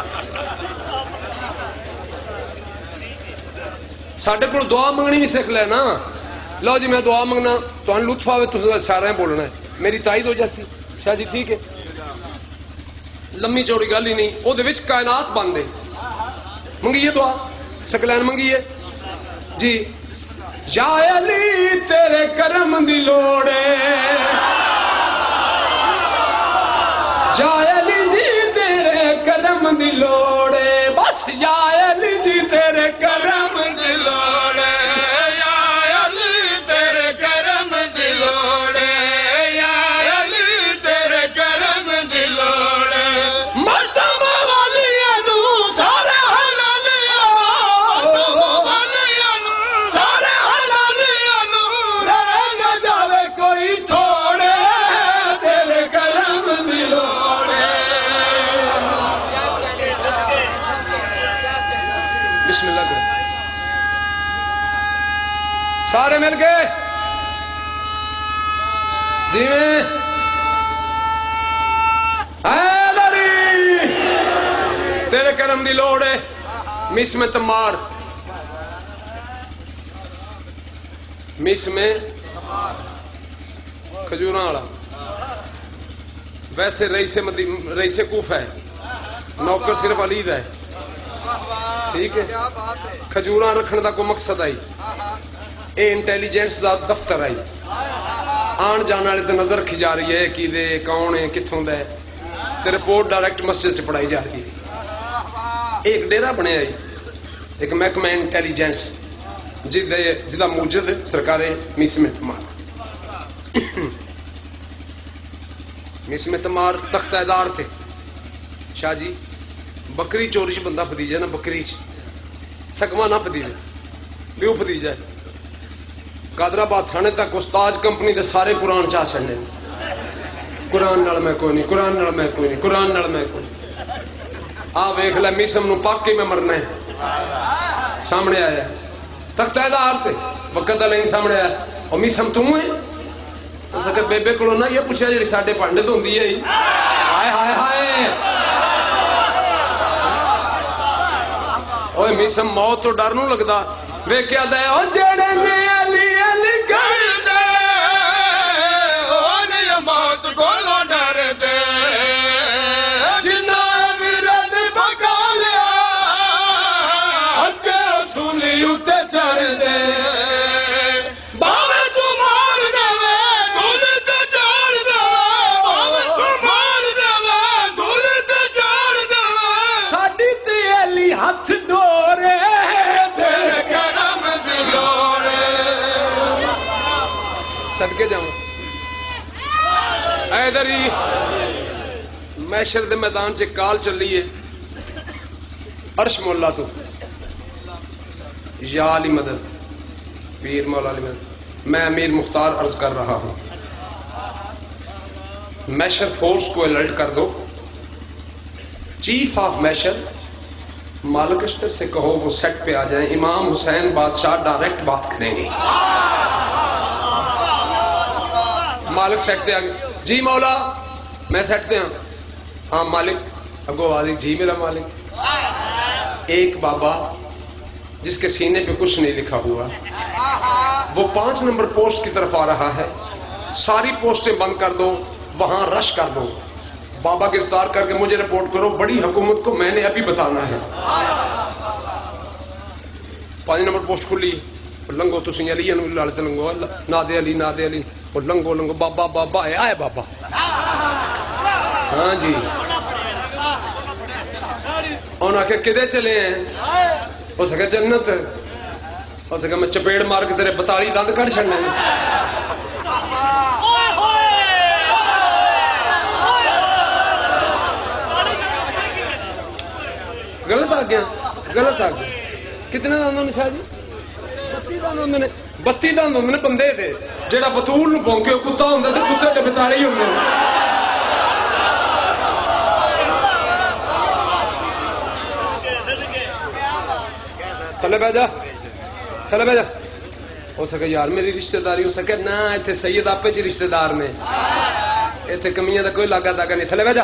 ساڈے کو دعا منگنی بھی سیکھ لینا. لو جی میں دعا منگنا تو لطف آئے تو سارے بولنا ہے. میری تائید ہو جاسی. شاہ جی ٹھیک ہے, لمبی چوڑی گل ہی نہیں. وہ کائنات بن دے. منگیے دعا, شکلین منگیے جی. یا علی تیرے کرم دی لوڑے, یا علی جی تیرے کرم دی لوڑے, بس یا علی جی تیرے کرم دی لوڑے, یا علی تیرے کرم دی لوڑے, یا علی تیرے کرم دی لوڑے. مستفا والیاں نو سارے حلالیاں, والیاں نو سارے حلالیاں نو رہ نہ جاوے کوئی تھوڑے, تیرے کرم دی لوڑے. بسم اللہ کرو سارے مل کے جی میں حیدری تیرے کرم دی لوڑ ہے. مس میں تمار, مس میں کھجوراں والا. ویسے رئیس رئیس کوفہ ہے, نوکر صرف علید ہے. ٹھیک ہے, کھجوراں رکھنے دا کو مقصد آئی, اے انٹیلیجنس دا دفتر آئی. آن جان والے تے نظر رکھی جا رہی ہے کہ دے کون ہے کتھوں دا ہے, تے رپورٹ ڈائریکٹ مسجد چ پڑھائی جا رہی ہے. ایک ڈیرا بنے آئی, ایک محکمہ انٹیلیجنس جدا موجد سرکار میس میں تمار. میس میں تمار تختہ دار تھے. شاہ جی بکری چوری چ بندہ پتیجا نا, بکری چ سکما نہ پتیجا پیو پتیجا ہے. قادرآباد تھانے تک استاج کمپنی دے سارے قرآن چاہ چڑھنے, قرآن نال میں کوئی نہیں, قرآن نال میں کوئی نہیں, قرآن نال میں کوئی نہیں. آ ویکھ لے میسم نو پاک کے میں مرنا ہے. سامنے آیا تختہ دار تے وقت دا نہیں سامنے آیا, اور میسم توں ہے تو سکے بیبے کو نہ یہ پوچھا جی ساڈے پنڈت ہوندی ہے. ہائے ہائے ہائے اوے میسم موت تو ڈر نو لگدا ویکھیا دے او جڑے نے علی علی کر دے, او نے موت کولوں ڈر دے, جنہ ورد بکا لیا ہس کے رسولی اتے چڑھ دے. باوے تو مار دے سول تے چڑھ دے, باوے تو مار دے سول تے چڑھ دے. ساڈی تے علی ہاتھ ڈورے تیرے کرم دی لوڑے. صدقے جاؤں ایدری محشر دے میدان سے کال چلی ہے عرش مولا تو, یا علی مدد, پیر مولا علی مدد. میں امیر مختار عرض کر رہا ہوں, محشر فورس کو الرٹ کر دو. چیف آف محشر مالک اشتر سے کہو وہ سیٹ پہ آ جائیں, امام حسین بادشاہ ڈائریکٹ بات کریں گے. مالک سیٹ پہ آ گئے. جی مولا میں سیٹ پہ ہوں. ہاں مالک اگو آ جی میرا مالک. ایک بابا جس کے سینے پہ کچھ نہیں لکھا ہوا, وہ پانچ نمبر پوسٹ کی طرف آ رہا ہے. ساری پوسٹیں بند کر دو, وہاں رش کر دو. بابا گرفتار کر کے مجھے رپورٹ کرو, بڑی حکومت کو میں نے ابھی بتانا ہے. پانچ نمبر پوسٹ کھلی, لنگو تسی علی نو لالت لنگو, نادے علی نادے علی, اور لنگو لنگو بابا بابا ہے آئے بابا. ہاں جی انہوں نے کدے چلے ہیں, ہو سکے جنت, ہو سکے میں چپیڑ مار کے تیرے بتالی دند کٹ چھڑنے. غلط آ گیا, غلط آ گیا. کتنے دند ہونے شاہ جی؟ بتی دند ہوندے نے, بتی دند ہوندے نے بندے دے. جیڑا بطول نو بھونکے او کتا ہوندا تے کتے دے بتالی ہوندے نے. تھلے بہ جا, تھلے بہ جا. ہو سکے یار میری رشتہ داری, ہو سکے نہ ایتھے سید آپے چ رشتہ دار نے, ایتھے کمیاں دا کوئی لاگا داگا نہیں. تھلے بہ جا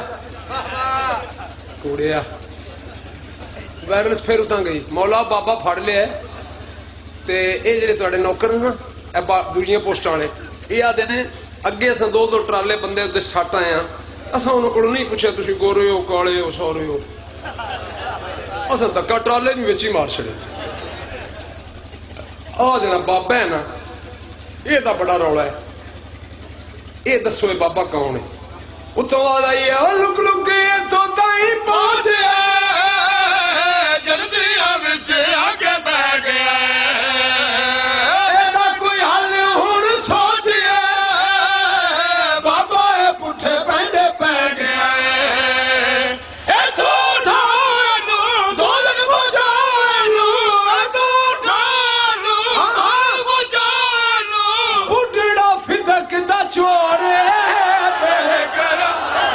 کوڑیا. وائرلس پھر اتاں گئی. مولا بابا پھڑ لیا, تے اے جڑے تواڈے نوکر نا اے دوجیاں پوسٹاں والے یہ آدھے نے اگے اساں دو دو ٹرالے بندے ادھر سٹ آئے ہاں اساں انہوں کو نہیں پوچھا تسی گورے ہو کالے ہو سورے ہو اساں دھکا ٹرالے بھی وچ ہی مار چھڑے آ جڑا بابا ہے نا یہ تو بڑا رولا ہے یہ دسو یہ بابا کون ہے اتوں آ جائیے لک لک کے اتوں تائیں پہنچے جلدیاں وچ آگے بہ گیا ایڈا کوئی حل ہن سوچیا بابا اے پٹھے پینڈے پہ گیا اے تو اٹھا نو دولت بچا نو اے تو اٹھا نو دولت بچا نو بڈڑا فدک دا چورے تے کرا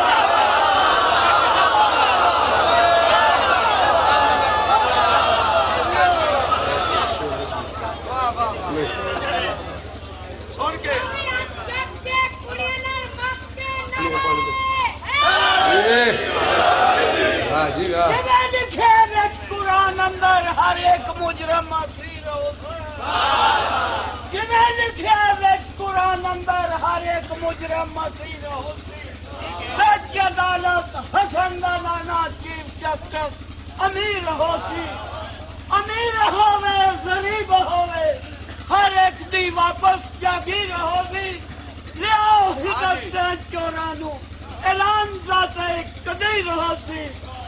قرآن اندر ہر ایک مجرم اسیر ہو جنہیں لکھے قرآن اندر ہر ایک مجرم اسیر ہو سچ عدالت حسن دانا چیف جسٹس امیر ہوتی امیر ہوئے غریب ہوئے ہر ایک دی واپس جاگیر ہوگی لیاؤ حکمت چورانو اعلان ذات قدیر ہوتی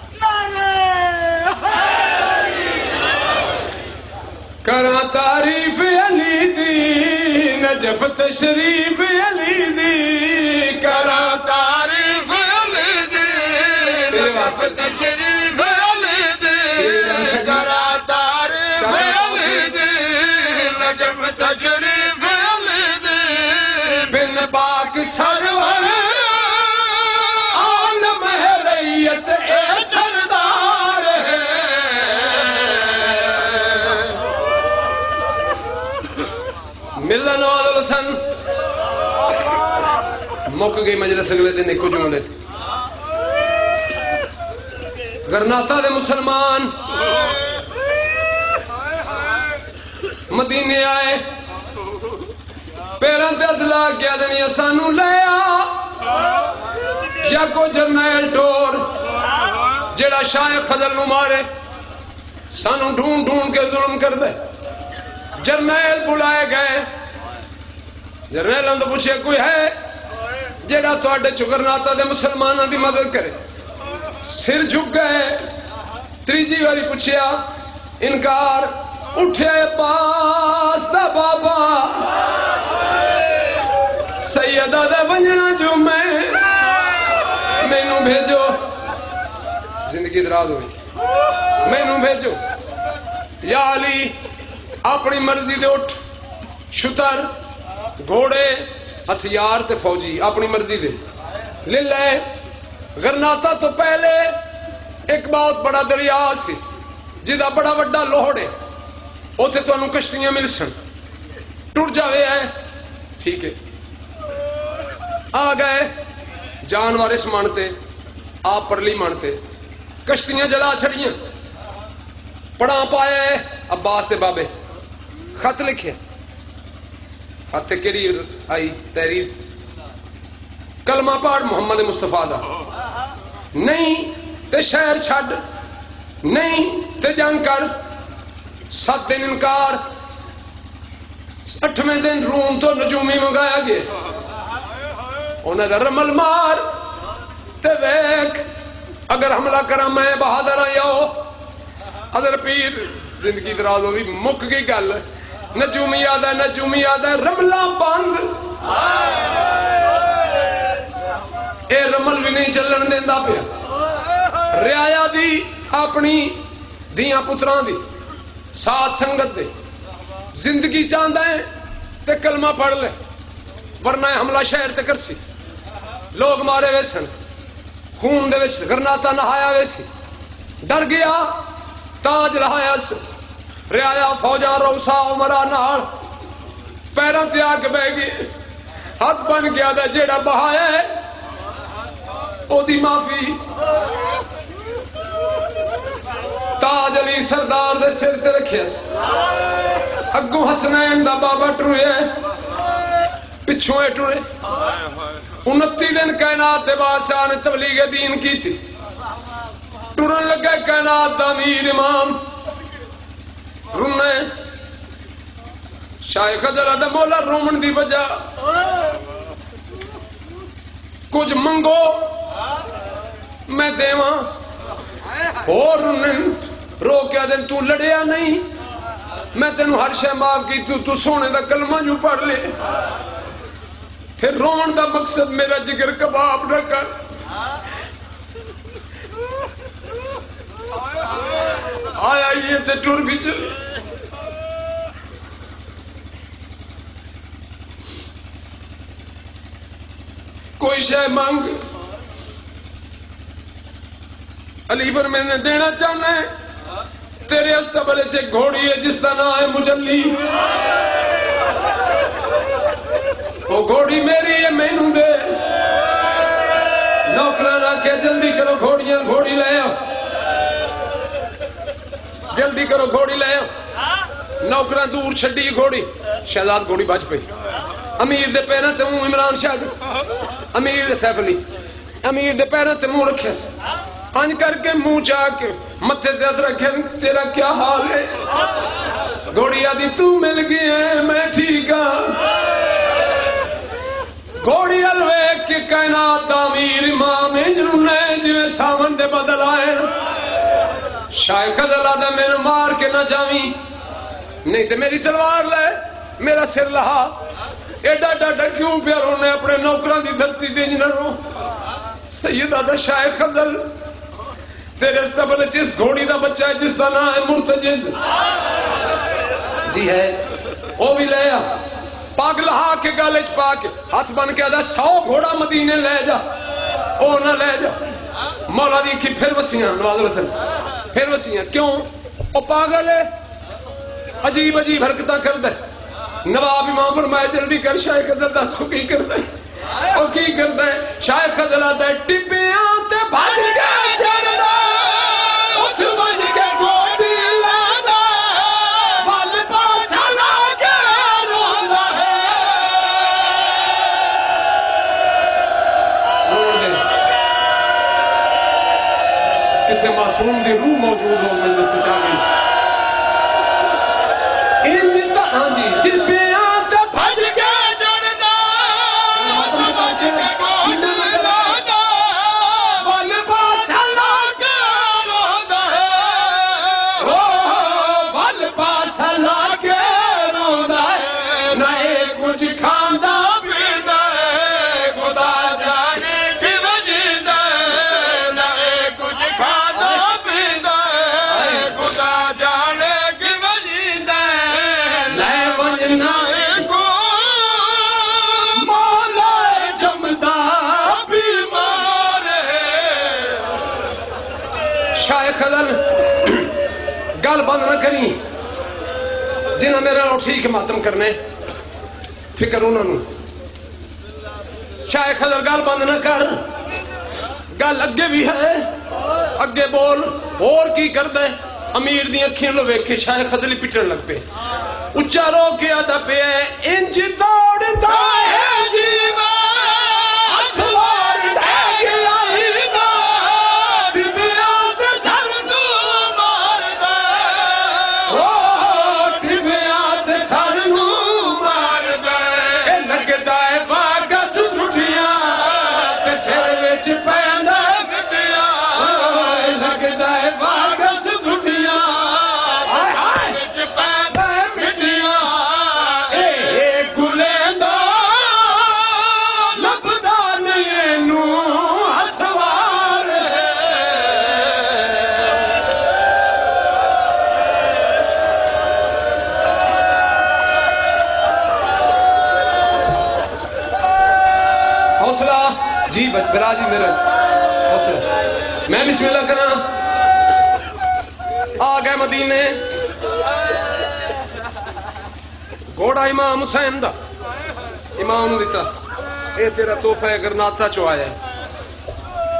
کراں تعریف علی دی نجف تشریف علی دی کراں تعریف علی دی نجف تشریف علی دی کراں تعریف علی دی نجف تشریف علی دی بن باک سرور عالم ہے ریت اے سردار ہے مرزا نواز الحسن مک گئی مجلس اگلے دن ایک جملے تھے گرناتا دے مسلمان مدینے آئے پیران تے ادلا کیا دنیا سانو لیا یا کو جرنیل ٹور جڑا شاہ خضر نو مارے سانو ڈھونڈ ڈھونڈ کے ظلم کر دے جرنیل بلائے گئے جرنیل تو پوچھے کوئی ہے جڑا تواڈے چگرناتا دے مسلمانوں دی مدد کرے سر جھک گئے تیجی واری پوچھیا انکار اٹھے پاس دا بابا سیدہ دے بنجنا جو میں مینوں بھیجو زندگی دراز ہوئی مینوں بھیجو یا علی اپنی مرضی دے اٹھ شتر گھوڑے ہتھیار تے فوجی اپنی مرضی دے لے لے غرناتا تو پہلے ایک بہت بڑا دریا سی جدا بڑا وڈا لوہڑے اوتھے تو انہوں کشتیاں مل سن ٹوٹ جاوے ہے ٹھیک ہے آ گئے جانور اس مانتے آپ پرلی مانتے کشتیاں جلا چھڑیاں پڑھا پائے عباس دے بابے خط لکھے خط کیڑی آئی تحریر کلمہ پاڑ محمد مصطفیٰ دا نہیں تے شہر چھڈ نہیں تے جنگ کر سات دن انکار اٹھویں دن روم تو نجومی منگایا گیا انہیں دا رمل مار تے ویک اگر حملہ کرا میں بہادر آیا ہو اگر پیر زندگی دراز ہوئی مک گئی گل نجومی یاد ہے نجومی یاد ہے رملہ بند اے رمل بھی نہیں چلن دیندا پیا رعایا دی اپنی دیاں پتراں دی ساتھ سنگت دے زندگی چاہندا ہے تے کلمہ پڑھ لے ورنہ حملہ شہر تے کرسی لوگ مارے وے سن خون دے وچ غرناتا نہایا وے سی ڈر گیا تاج لہایا سی رعایا فوجاں روسا عمرہ نال پیراں تے آ کے بہ گئے ہاتھ بن گیا دا جیڑا بہایا ہے او دی معافی تاج علی سردار دے سر تے رکھیا سی اگوں حسنین دا بابا ٹرے پچھوں ٹرے انتی دن کائنات دے بادشاہ نے تبلیغ دین کی تھی ٹرن لگے کائنات دا امیر امام رونے شاہ خضر دا مولا رومن دی وجہ کچھ منگو میں دیواں اور رونے رو کیا دن تو لڑیا نہیں میں تینوں ہر شے معاف کی تو تو سونے دا کلمہ جو پڑھ لے پھر رون دا مقصد میرا جگر کباب نہ کر آیا یہ تے ٹور بھی چلے کوئی شے مانگ علی پر میں نے دینا چاہنا ہے تیرے استبلے چے گھوڑی ہے جس کا نام ہے مجلی وہ گھوڑی میری ہے میں نوں دے نوکران آکے جلدی کرو گھوڑیاں گھوڑی لے آؤ جلدی کرو گھوڑی لے آؤ نوکران دور چھڑی گھوڑی شہزاد گھوڑی بچ پئی امیر دے پیروں تے منہ عمران شاہ دے امیر دے سیف علی امیر دے پیروں تے منہ رکھے انج کر کے منہ چاہ کے متھے تے ہاتھ رکھے تیرا کیا حال ہے گھوڑی آدھی تو مل گئی ہے میں ٹھیک ہاں گھوڑی الوے کے کائنات دا امیر امام انجرنے جویں سامن دے بدل آئے شاہ خضر آدھا میرے مار کے نہ جاویں نہیں تے میری تلوار لے میرا سر لہا ایڈا ڈاڈا کیوں پیا رونے اپنے نوکران دی دھرتی دے جنہ رو سید آدھا شاہ خضر تیرے استبل جس گھوڑی دا بچہ ہے جس کا نام ہے مرتجز جی ہے وہ بھی لے آ پاگ لہا کے گالج پا کے ہاتھ بن کے آدھا سو گھوڑا مدینے لے جا او نہ لے جا مولا دی کی پھر وسیاں نواز رسل پھر وسیاں کیوں او پاگل ہے عجیب عجیب حرکتہ کر دے نواب امام فرمائے جلدی کر شاہ خضر دا سو کی کر دے او کی کر دے شاہ خضر آدھا ہے ٹپیاں تے بھاج کے چڑھنا اٹھ بن کے گوڑی لانا بل پاسا لاگے رونا ہے کسے معصوم دی روح موجود ہو مجلس سے چاہیے ان جتا ہاں جی ٹپیاں تے بھاج کے چڑھنا اٹھ بن کے گوڑی لانا بل پاسا لاگے رونا ہے بل پاسا لاگے رونا ہے نہ کچھ کھانا پینا ہے خدا جانے کی وجہ نہ کچھ کھانا پینا ہے خدا جانے کی وجہ لے وجنا کو مولا جمدا بیمار ہے شاہ خضر گل بند نہ کریں جنہاں میرے نال ٹھیک ماتم کرنے فکر انہوں نے شاہ خضر گل بند نہ کر گل اگے بھی ہے اگے بول اور کی کر دے امیر دی اکھیں لو ویکھے شاہ خضر پٹن لگ پے اچا رو کے آدھا پہ انج دوڑتا ہے جیوا اسوار ڈھے گیا ہینا ٹبیاں تے سر نو ماردا او ٹبیاں تے سر نو ماردا اے لگدا ہے باگس ٹھٹیاں تے سر وچ پیندا مٹیاں اے لگدا ہے باگس ٹھٹیاں ہائے ہائے وچ پیندا مٹیاں اے گلے دا لبدا نہیں نو اسوار ہے حوصلہ جی برا جی میرا حوصلہ میں بسم اللہ کرنا آ گئے مدینے گھوڑا امام حسین دا امام دیتا اے تیرا تحفہ گرناتا چو آیا ہے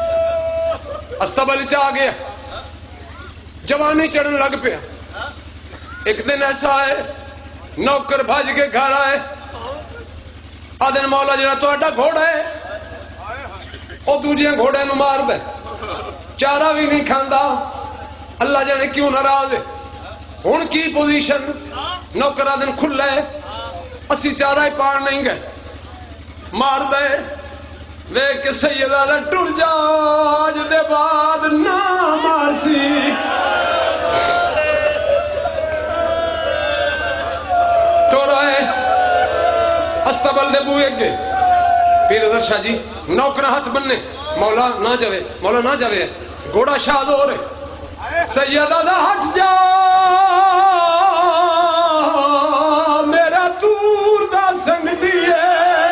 استبل چا گیا جوانی چڑھن لگ پیا ایک دن ایسا ہے نوکر بھج کے گھر آئے آدھے مولا جڑا تہاڈا گھوڑا ہے وہ دوجے گھوڑے نو مار دے چارہ بھی نہیں کھاندا اللہ جانے کیوں ناراض ہے ہن کی پوزیشن نوکر آدھے کھلا ہے اسی چارہ ہی پان نہیں گئے مار دے ویکھ کے سیدہ دا ٹر جا اج دے بعد نہ مارسی ٹر آئے استبل دے بوئے گے پیر ازر شاہ جی نوکر ہاتھ بننے مولا نہ جاوے مولا نہ جاوے گھوڑا شاد ہو رہے سیدہ دا ہٹ جا میرا دور دا سنگتی ہے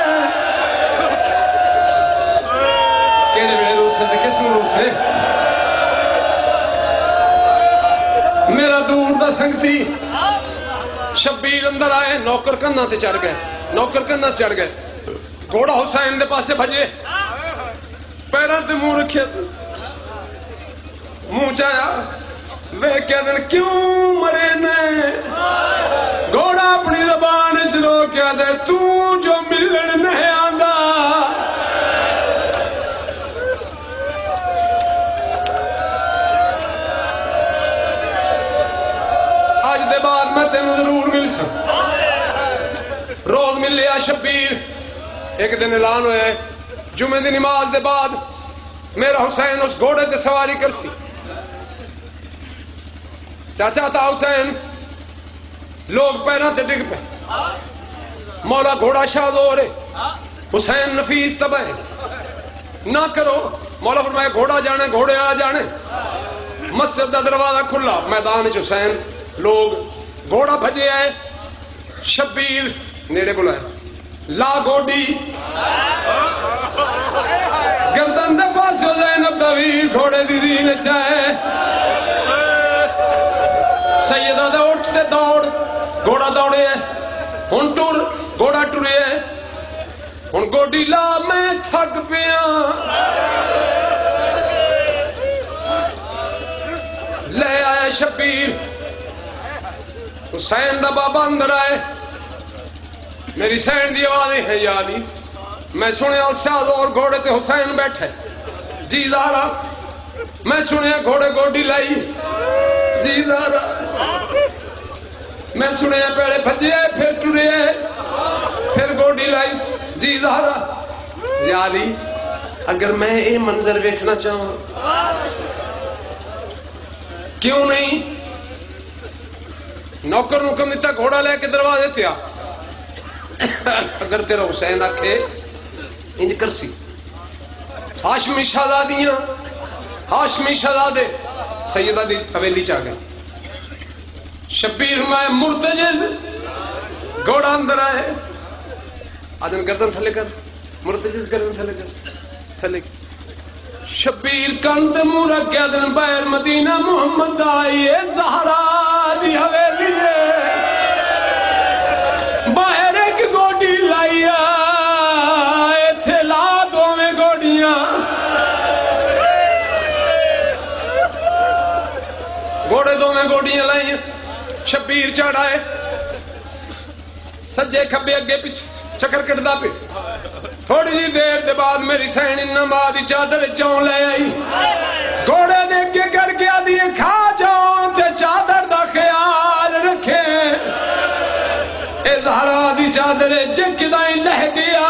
کیڑے ویلے روسے تے کس نو روسے میرا دور دا سنگتی شبیر اندر آئے نوکر کنہ تے چڑھ گئے نوکر کنہ چڑھ گئے گھوڑا حسین دے پاسے بھجے پیران تے منہ رکھے منہ چایا وہ کہہ دن کیوں مرے نے گھوڑا اپنی زبان چلو کہہ دے تو جو ملن نہیں آندا آج دے بعد میں تینوں ضرور مل سکتا روز مل لیا شبیر ایک دن اعلان ہوئے جمعے دی نماز دے بعد میرا حسین اس گھوڑے تے سواری کرسی چاچا تھا حسین لوگ پیران تے ڈگ پہ مولا گھوڑا شاد ہو رہے حسین نفیس تباہ نہ کرو مولا فرمایا گھوڑا جانے گھوڑے آ جانے مسجد دا دروازہ کھلا میدان چ حسین لوگ گھوڑا بھجے آئے شبیر نیڑے بلائے لا گوڈی گردن دے پاس ہو زینب دویر گھوڑے دی دین چاہے سیدہ دے اٹھتے دوڑ گھوڑا دوڑے ہن ٹر گھوڑا ٹرے ہن گوڈی لا میں تھک پیا لے آئے شبیر حسین دا بابا اندر آئے میری سین دی آوازیں ہیں یا علی میں سنے شاہ اور گھوڑے تے حسین بیٹھے جی زہرا میں سنے گھوڑے گوڈی لائی جی زہرا میں سنے پیڑے بھجے پھر ٹرے پھر گوڈی لائی جی زہرا یا علی اگر میں یہ منظر ویکھنا چاہوں کیوں نہیں نوکر نکم دیتا گھوڑا لے کے دروازے تھیا اگر تیرا حسین آکھے انج کرسی ہاشمی شہزادیاں ہاشمی شہزادے سیدہ دی حویلی چاہ گئے شبیر میں مرتجز گھوڑا اندر آئے آدم گردن تھلے کر مرتجز گردن تھلے کر تھلے شبیر کانت منہ رکھ کے آدم باہر مدینہ محمد آئیے زہرا دی حویلی باہر ایک گوڈی لائیا ایتھے لا دو میں گوڈیاں گھوڑے دو میں گوڈیاں لائیں شبیر چڑھائے سجے کھبے اگے پیچھے چکر کٹدا پہ تھوڑی جی دیر دے بعد میری سین نما دی چادر چون لے آئی گھوڑے دے کے کر کے آدھی کھا جاؤں تے چادر دا خیال رکھے اے زہرا دی چادر جکدائیں لہ گیا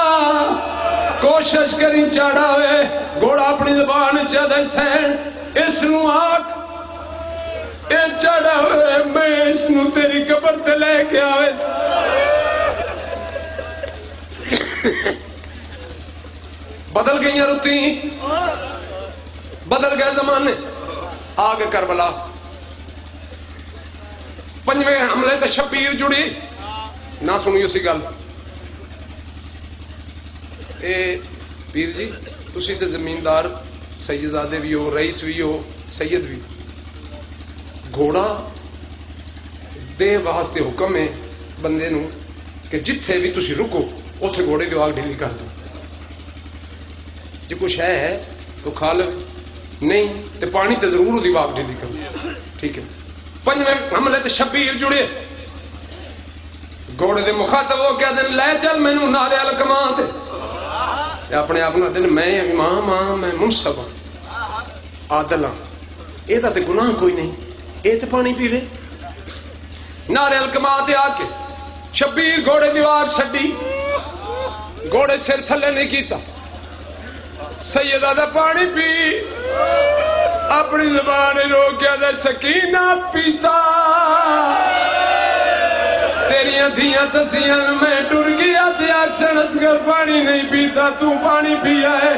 کوشش کریں چڑھا ہوئے گھوڑا اپنی زبان چادر سین اس نو آکھ اے چڑھا ہوئے میں اس نو تیری قبر تے لے کے آوے بدل گئی رتی بدل گئے زمانے آگ کربلا پنجویں حملے تے شبیر جڑی نہ سنیو سی گل اے پیر جی تسی تے زمیندار سیدزادے بھی ہو رئیس بھی ہو سید بھی گھوڑا دے واسطے حکم ہے بندے نو کہ جتھے بھی تسی رکو اوتھے گھوڑے دی آگ ڈھیلی کر دو جو کچھ ہے تو کھا لو نہیں تے پانی تے ضرور دی آگ ڈھیلی کر دو ٹھیک ہے پنجویں حملے تے شبیر جڑے گھوڑے دے مخاطب ہو کے دن لے چل مینوں ناریل کماں تے اپنے آپ نو دن میں ماں ماں میں منصف ہاں عادل ہاں یہ تے گناہ کوئی نہیں یہ تے پانی پیوے ناریل کماں تے آ کے شبیر گھوڑے دی واگ چھڈی گھوڑے سر تھلے نہیں کیتا سیدہ دا پانی پی اپنی زبان روکیا دے سکینہ پیتا تیریاں دھیاں تسیاں میں ٹر گیا تے اکثر اصغر پانی نہیں پیتا تو پانی پیا ہے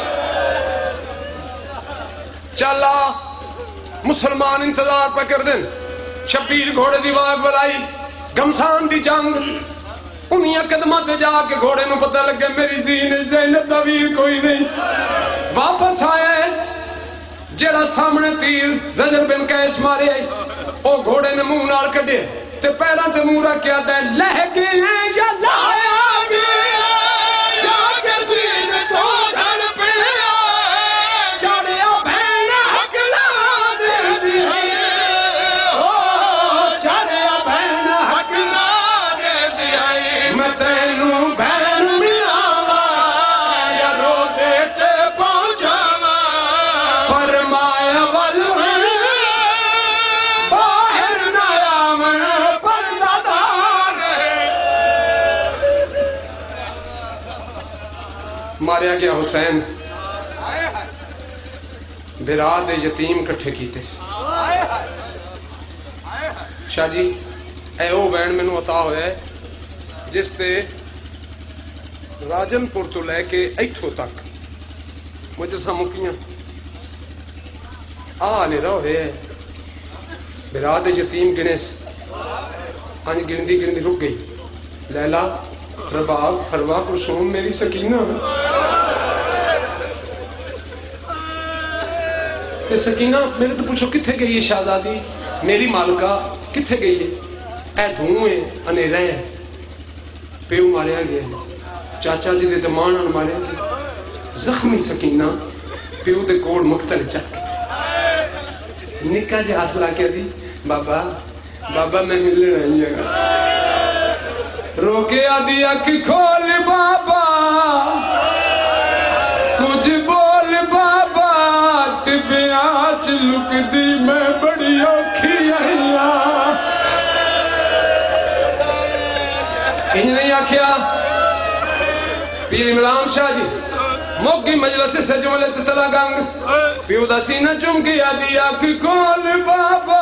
چلا مسلمان انتظار پہ کر دن شبیر گھوڑے دی واگ بلائی گمسان دی جنگ انہیاں قدمہ تے جا کے گھوڑے نو پتہ لگے میری زین زینب دا ویر کوئی نہیں واپس آئے جڑا سامنے تیر زجر بن قیس مارے آئی او گھوڑے نے منہ نال کڈے تے پیراں تے منہ رکھ کے آتا ہے لہ کے ہیں یا لایا گیا جا کے زین تو جھڑ پہ آئے چڑھیا بہن حق لا دے دی او چڑھیا بہن حق لا دے دی میں تینوں بہن ملاوا یا روزے تے پہنچاوا فرمایا ول باہر نیا میں پردہ دار ماریا گیا حسین براد یتیم کٹھے کیتے شاہ جی اے او بین میں نو عطا ہوئے جس تے راجن پور تو لے کے ایتھو تک مجھے سامکیاں آنے رہو ہے براد یتیم گنے سے آنج گرندی گرندی رک گئی لیلا رباب فروا پرسوم میری سکینہ یہ سکینہ میرے تو پوچھو کتھے گئی ہے شہزادی میری مالکہ کتھے گئی ہے اے دھوئے انے رہے پیو ماریا گیا چاچا جی دے دمان ان ماریا گیا زخمی سکینہ پیو دے کوڑ مقتل چک نکا جی ہاتھ لا کے دی بابا بابا میں ملنے نہیں ہے روکے آدھی اکھ کھول بابا کچھ بول بابا ٹبیاں چلک دی میں بڑی اوکھی آئیا انہیں نہیں آکھیا پیر عمران شاہ جی موگی مجلس سے جملت تلا گنگ پیو دا سینہ چم کے آدھی اکھ کھول بابا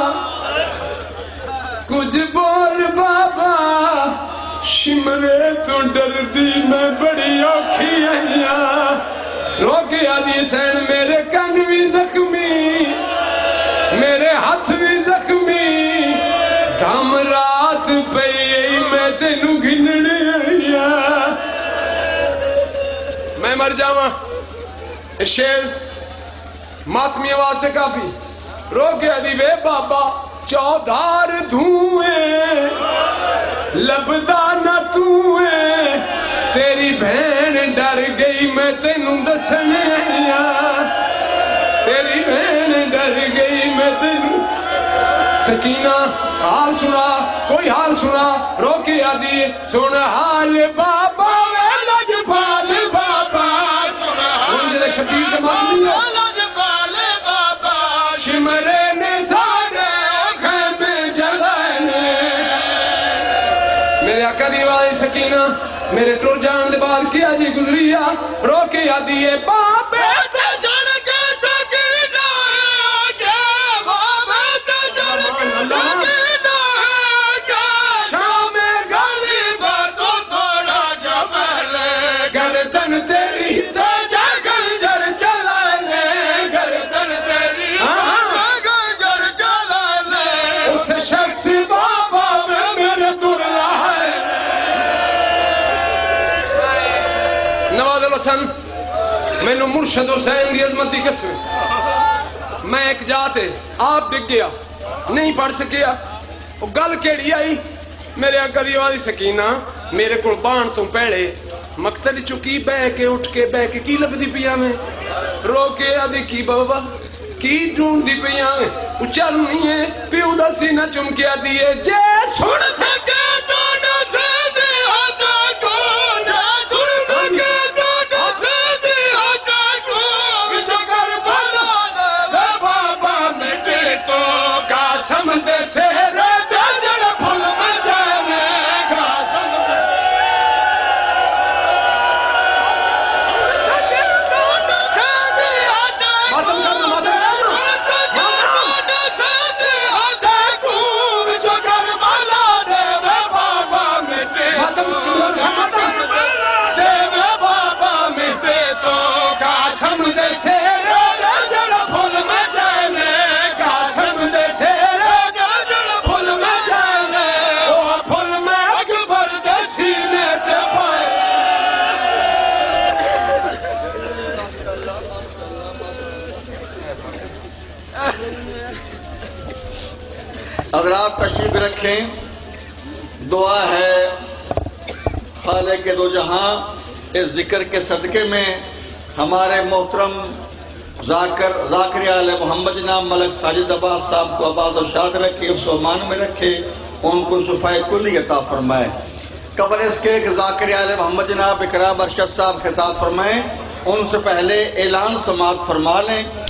کچھ بول بابا شمرے تو ڈر دی میں بڑی اوکھی آئیا روکے آدھی سین میرے کن بھی زخمی میرے ہاتھ بھی زخمی دم رات پئی میں تینوں گھنڑے آئیا میں مر جاواں شیر ماتمی آواز سے کافی روکے آدھی وے بابا چودھار دھوئے لبدا نہ توئے تیری بہن ڈر گئی میں تینوں دسنے آیا تیری بہن ڈر گئی میں تینوں سکینہ حال سنا کوئی حال سنا روکے آدھی سن حال بابا وے لجپال بابا منجلے شبیر کے ماتمی لجپال بابا شمرے نے ساڑے خیمے جلائے میرے آقا دیوائی سکینہ میرے ٹر جان دے بعد کیا جی گزریا روکے آدھی ہے بابے تے جن کے سکینہ آگے بابے تے جن کے سکینہ آگے شام غریبہ تو تھوڑا جمال گردن تیری تیجا گنجر چلا لے گردن تیری گنجر چلا لے اس شخص بابا میں میرے در رہا ہے نواز الحسن میں نے مرشد حسین دی عظمت دی قسم میں ایک جاتے آپ ڈگ گیا نہیں پڑھ سکیا وہ گل کیڑی آئی میرے آقا دی والی سکینہ میرے کو بان تو پہلے مقتل چکی بہ کے اٹھ کے بہ کے کی لب دی پیا میں رو کے آدھی کی بابا کی ڈھونڈ دی پیا میں اچھل نہیں ہے پیو دا سینہ چم کے آدھی ہے جے سن سکے تو حضرات تشریف رکھیں. دعا ہے خالق دو جہاں اس ذکر کے صدقے میں ہمارے محترم ذاکر ذاکر آل محمد جناب ملک ساجد عباس صاحب کو آباد و شاد رکھے، اس و امان میں رکھے، ان کو شفاء کلی عطا فرمائے. قبل اس کے کہ ذاکر آل محمد جناب اکرام ارشد صاحب خطاب فرمائیں، ان سے پہلے اعلان سماعت فرما لیں.